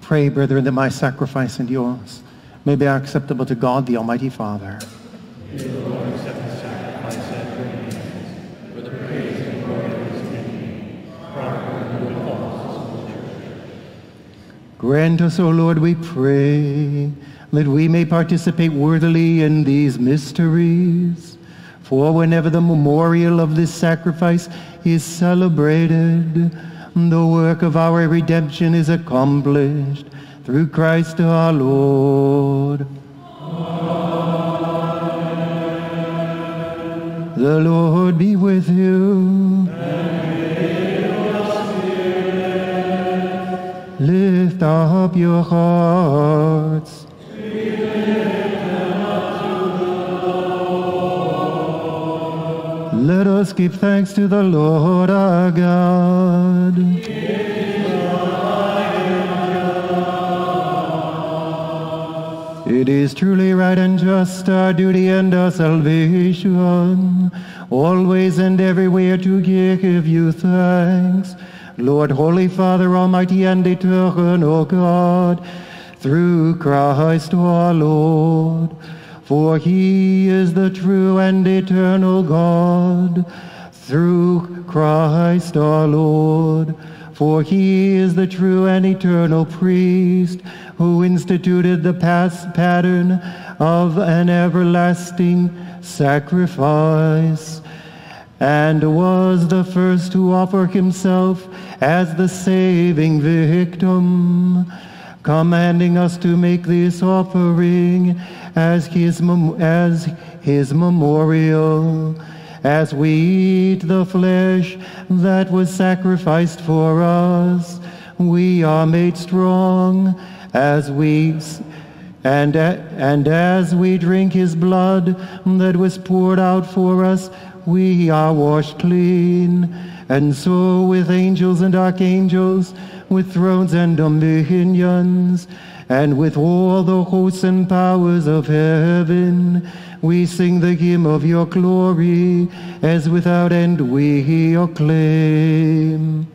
Pray, brethren, that my sacrifice and yours may be acceptable to God, the Almighty Father. May the Lord accept the sacrifice at your hands for the praise and glory of his name, proper and good causes of the church. Grant us, O Lord, we pray, that we may participate worthily in these mysteries. For whenever the memorial of this sacrifice is celebrated, the work of our redemption is accomplished through Christ our Lord. Amen. The Lord be with you. And with your spirit. Lift up your hearts. Let us give thanks to the Lord our God. It is truly right and just, our duty and our salvation, always and everywhere to give you thanks, Lord, Holy Father, Almighty and eternal God, through Christ our Lord. For he is the true and eternal God, through Christ our Lord. For he is the true and eternal priest, who instituted the past pattern of an everlasting sacrifice, and was the first to offer himself as the saving victim, commanding us to make this offering as his, mem- as his memorial, as we eat the flesh that was sacrificed for us. We are made strong as we and, and as we drink his blood that was poured out for us, we are washed clean. And so with angels and archangels, with thrones and dominions, and with all the hosts and powers of heaven, we sing the hymn of your glory, as without end we acclaim.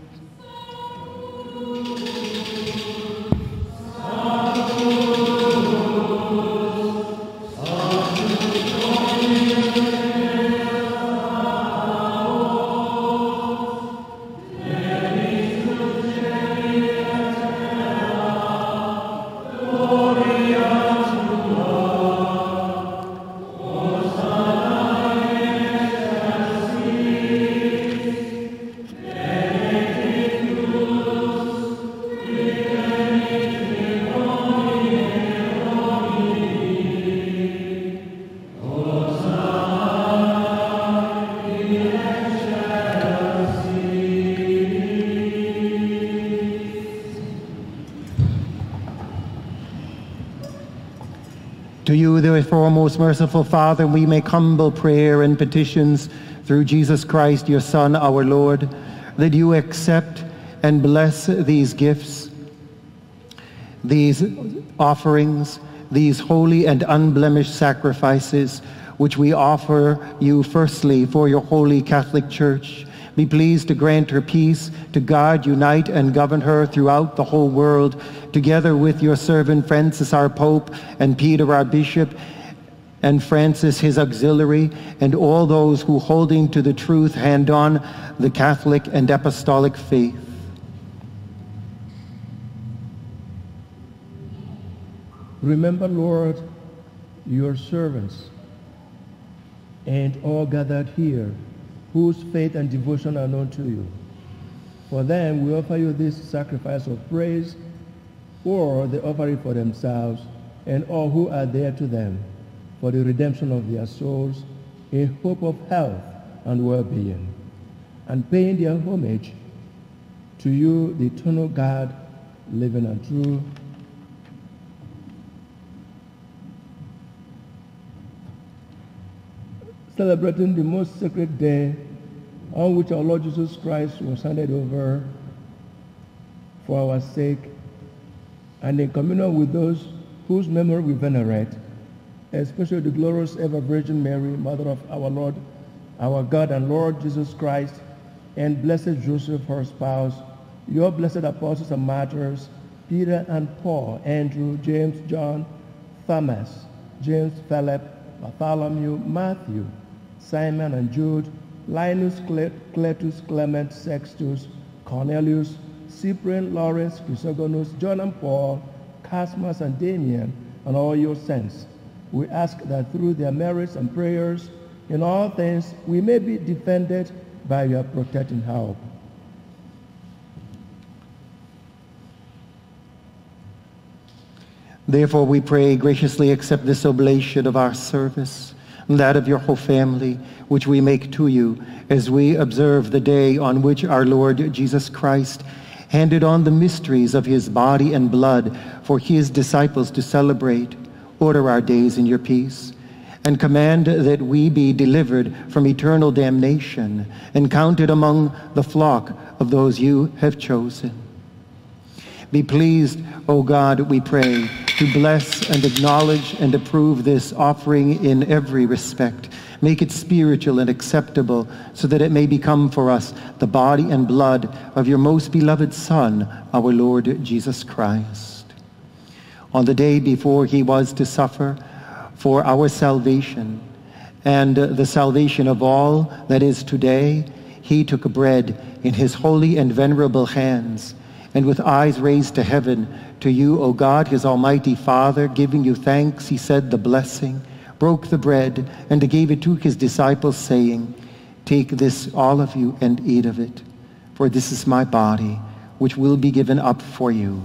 To you, therefore, most merciful Father, we make humble prayer and petitions through Jesus Christ, your Son, our Lord, that you accept and bless these gifts, these offerings, these holy and unblemished sacrifices, which we offer you firstly for your holy Catholic Church. Be pleased to grant her peace, to guard, unite, and govern her throughout the whole world, together with your servant Francis, our Pope, and Peter, our Bishop, and Francis, his auxiliary, and all those who, holding to the truth, hand on the Catholic and Apostolic faith. Remember, Lord, your servants and all gathered here, whose faith and devotion are known to you. For them, we offer you this sacrifice of praise, or the offering for themselves and all who are there to them, for the redemption of their souls, in hope of health and well-being, and paying their homage to you, the eternal God, living and true. Celebrating the most sacred day on which our Lord Jesus Christ was handed over for our sake, and in communion with those whose memory we venerate, especially the glorious ever Virgin Mary, Mother of our Lord, our God and Lord Jesus Christ, and blessed Joseph, her spouse, your blessed apostles and martyrs, Peter and Paul, Andrew, James, John, Thomas, James, Philip, Bartholomew, Matthew, Simon and Jude, Linus, Cletus, Clement, Sextus, Cornelius, Cyprian, Lawrence, Chrysogonus, John and Paul, Cosmas and Damian, and all your saints. We ask that through their merits and prayers, in all things, we may be defended by your protecting help. Therefore, we pray, graciously accept this oblation of our service, and that of your whole family, which we make to you as we observe the day on which our Lord Jesus Christ handed on the mysteries of his body and blood for his disciples to celebrate. Order our days in your peace, and command that we be delivered from eternal damnation and counted among the flock of those you have chosen. Be pleased, O God, we pray, to bless and acknowledge and approve this offering in every respect. Make it spiritual and acceptable, so that it may become for us the body and blood of your most beloved Son, our Lord Jesus Christ. On the day before he was to suffer for our salvation and the salvation of all that is today, he took bread in his holy and venerable hands, and with eyes raised to heaven, to you, O God, his almighty Father, giving you thanks, he said the blessing, broke the bread, and gave it to his disciples, saying, "Take this, all of you, and eat of it, for this is my body, which will be given up for you."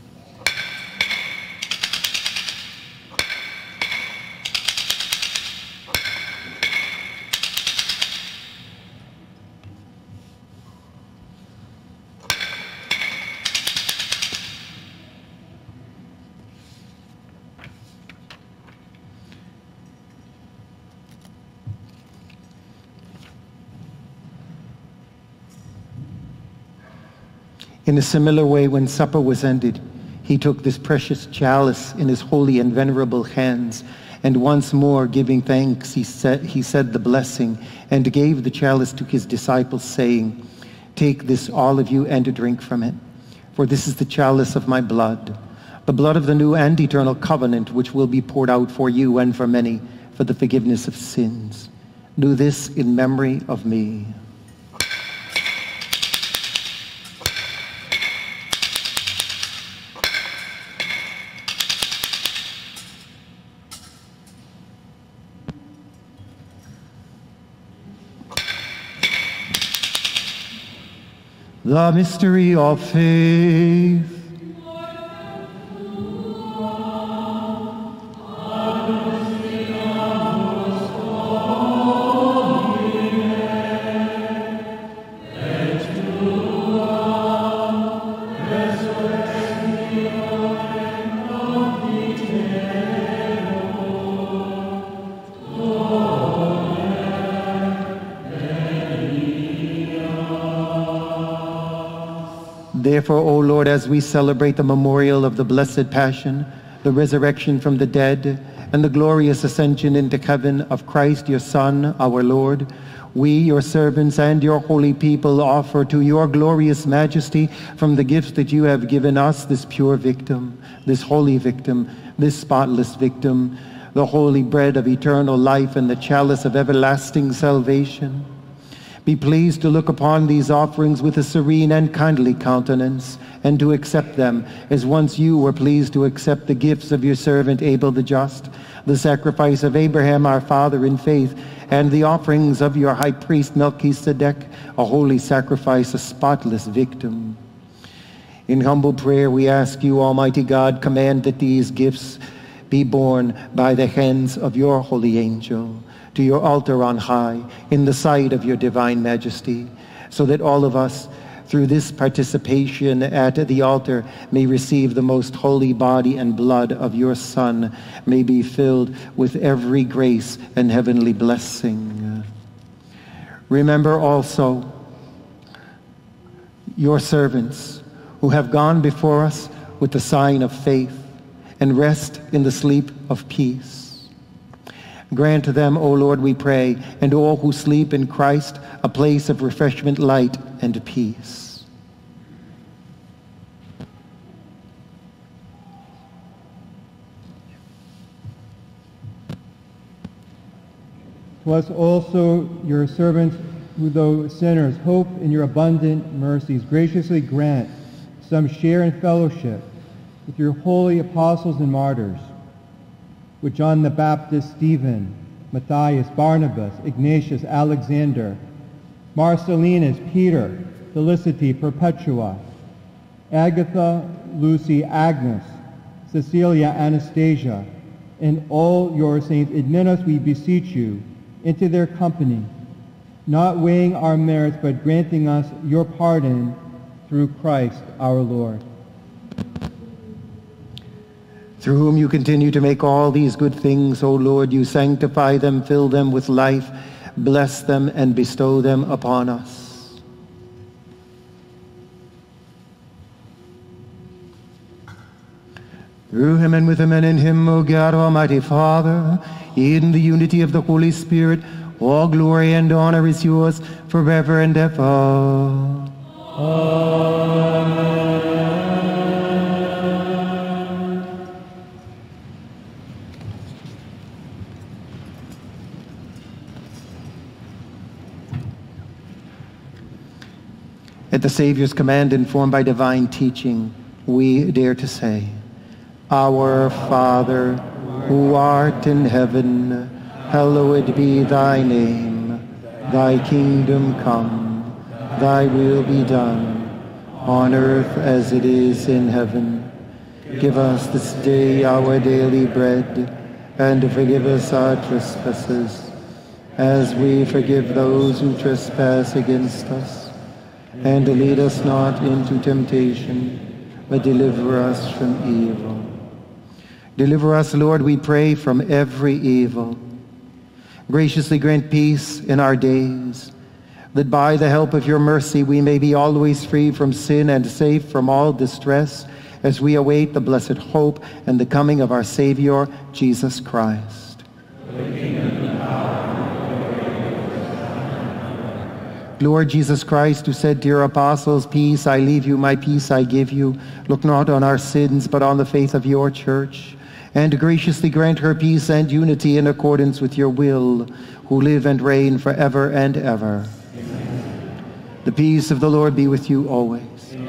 In a similar way, when supper was ended, he took this precious chalice in his holy and venerable hands, and once more giving thanks, he said, he said the blessing, and gave the chalice to his disciples, saying, "Take this, all of you, and drink from it, for this is the chalice of my blood, the blood of the new and eternal covenant, which will be poured out for you and for many for the forgiveness of sins. Do this in memory of me." The mystery of faith. Therefore, O Lord, as we celebrate the memorial of the Blessed Passion, the resurrection from the dead, and the glorious ascension into heaven of Christ, your Son, our Lord, we, your servants and your holy people, offer to your glorious majesty from the gifts that you have given us this pure victim, this holy victim, this spotless victim, the holy bread of eternal life and the chalice of everlasting salvation. Be pleased to look upon these offerings with a serene and kindly countenance, and to accept them as once you were pleased to accept the gifts of your servant Abel the just, the sacrifice of Abraham our father in faith, and the offerings of your high priest Melchizedek, a holy sacrifice, a spotless victim. In humble prayer we ask you, Almighty God, command that these gifts be borne by the hands of your holy angel to your altar on high, in the sight of your divine majesty, so that all of us, through this participation at the altar, may receive the most holy body and blood of your Son, may be filled with every grace and heavenly blessing. Remember also your servants who have gone before us with the sign of faith, and rest in the sleep of peace. Grant to them, O Lord, we pray, and all who sleep in Christ, a place of refreshment, light, and peace. To us also, your servants, who though sinners hope in your abundant mercies, graciously grant some share in fellowship with your holy apostles and martyrs, with John the Baptist, Stephen, Matthias, Barnabas, Ignatius, Alexander, Marcellinus, Peter, Felicity, Perpetua, Agatha, Lucy, Agnes, Cecilia, Anastasia, and all your saints. Admit us, we beseech you, into their company, not weighing our merits, but granting us your pardon through Christ our Lord. Through whom you continue to make all these good things, O Lord, you sanctify them, fill them with life, bless them, and bestow them upon us. Through him and with him and in him, O God, Almighty Father, in the unity of the Holy Spirit, all glory and honor is yours forever and ever. Amen. At the Savior's command, informed by divine teaching, we dare to say, Our Father, who art in heaven, hallowed be thy name. Thy kingdom come, thy will be done, on earth as it is in heaven. Give us this day our daily bread, and forgive us our trespasses, as we forgive those who trespass against us. And lead us not into temptation, but deliver us from evil. Deliver us, Lord, we pray, from every evil. Graciously grant peace in our days, that by the help of your mercy we may be always free from sin and safe from all distress, as we await the blessed hope and the coming of our Savior, Jesus Christ. Lord Jesus Christ, who said to your apostles, Peace I leave you, my peace I give you, look not on our sins, but on the faith of your church, and graciously grant her peace and unity in accordance with your will, who live and reign forever and ever. Amen. The peace of the Lord be with you always.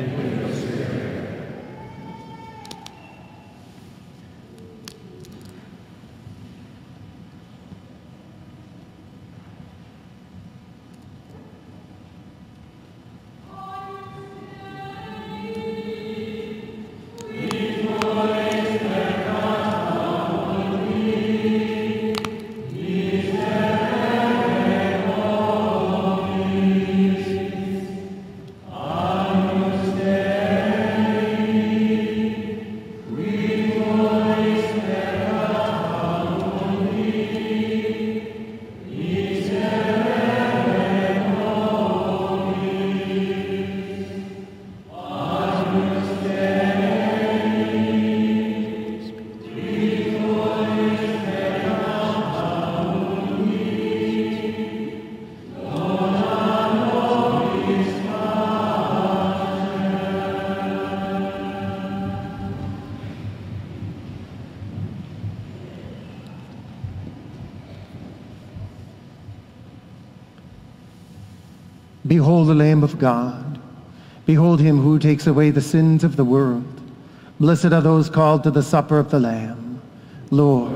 Behold the Lamb of God. Behold him who takes away the sins of the world. Blessed are those called to the supper of the Lamb. Lord,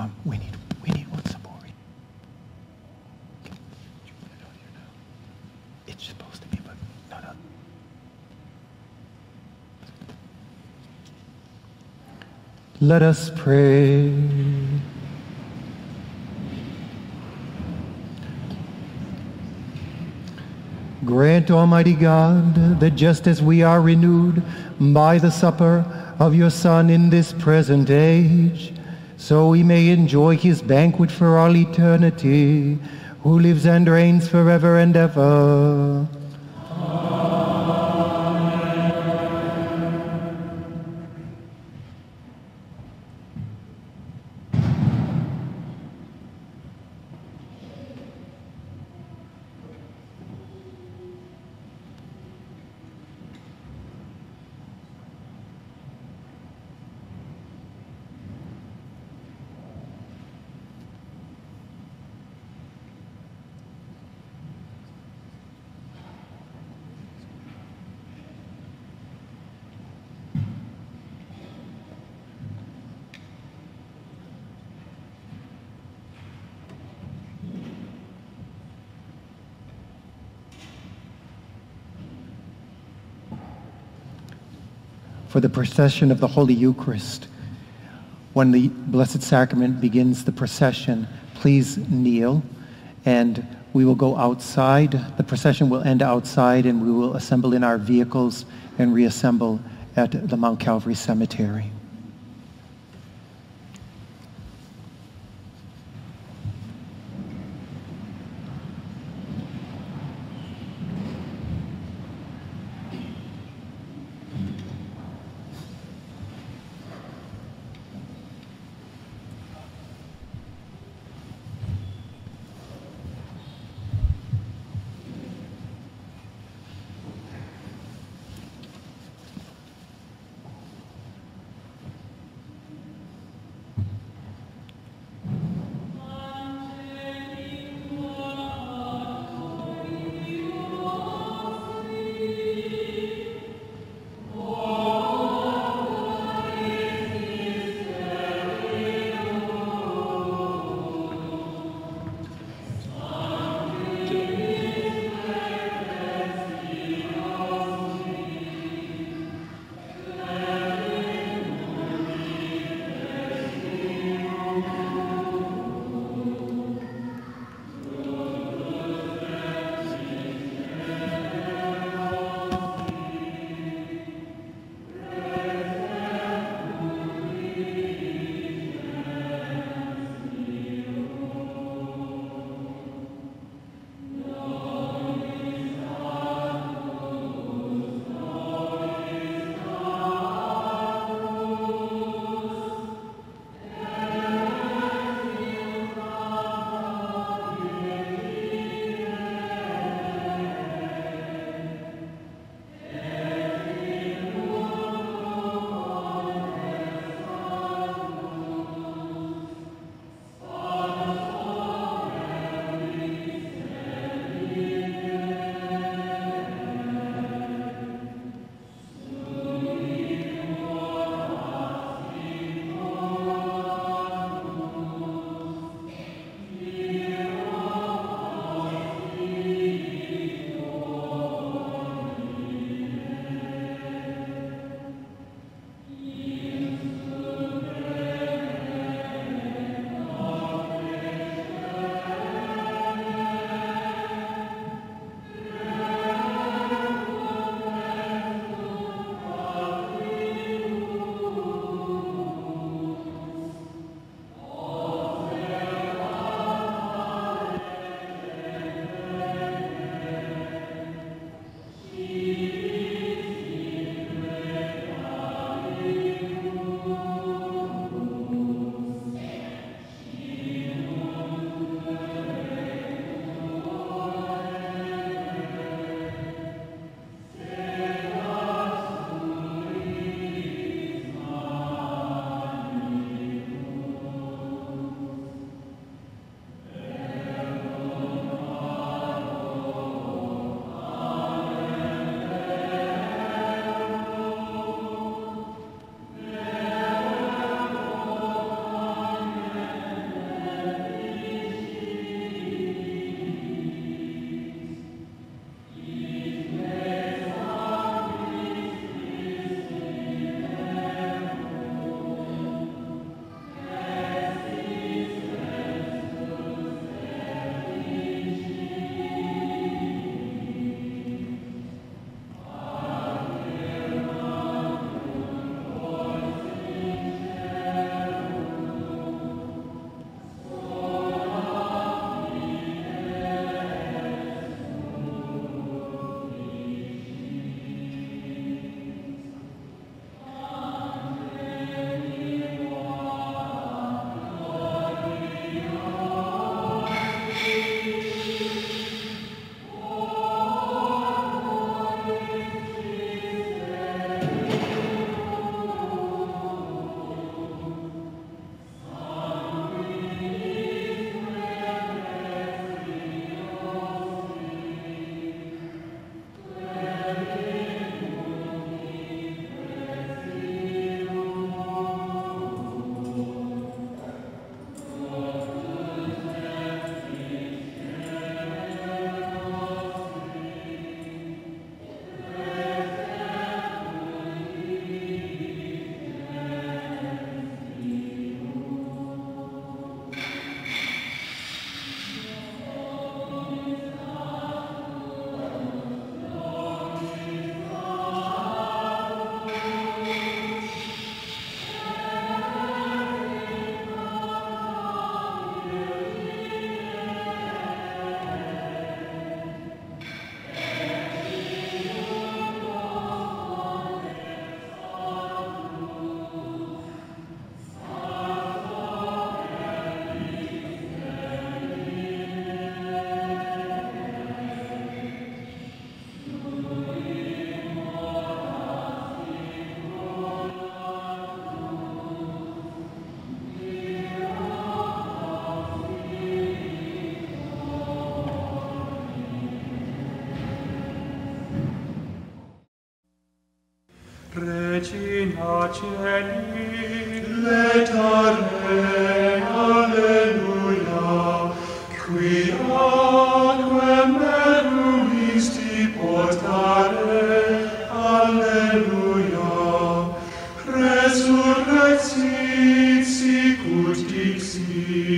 Um, we need, we need one support. It's supposed to be, but no, no. Let us pray. Grant, Almighty God, that just as we are renewed by the supper of your Son in this present age, so we may enjoy his banquet for all eternity, who lives and reigns forever and ever. For the procession of the Holy Eucharist, when the Blessed Sacrament begins the procession, please kneel, and we will go outside. The procession will end outside, and we will assemble in our vehicles and reassemble at the Mount Calvary Cemetery. Letare, alleluia, qui aquae meruisti portare, alleluia, resurrexit sicut dixit,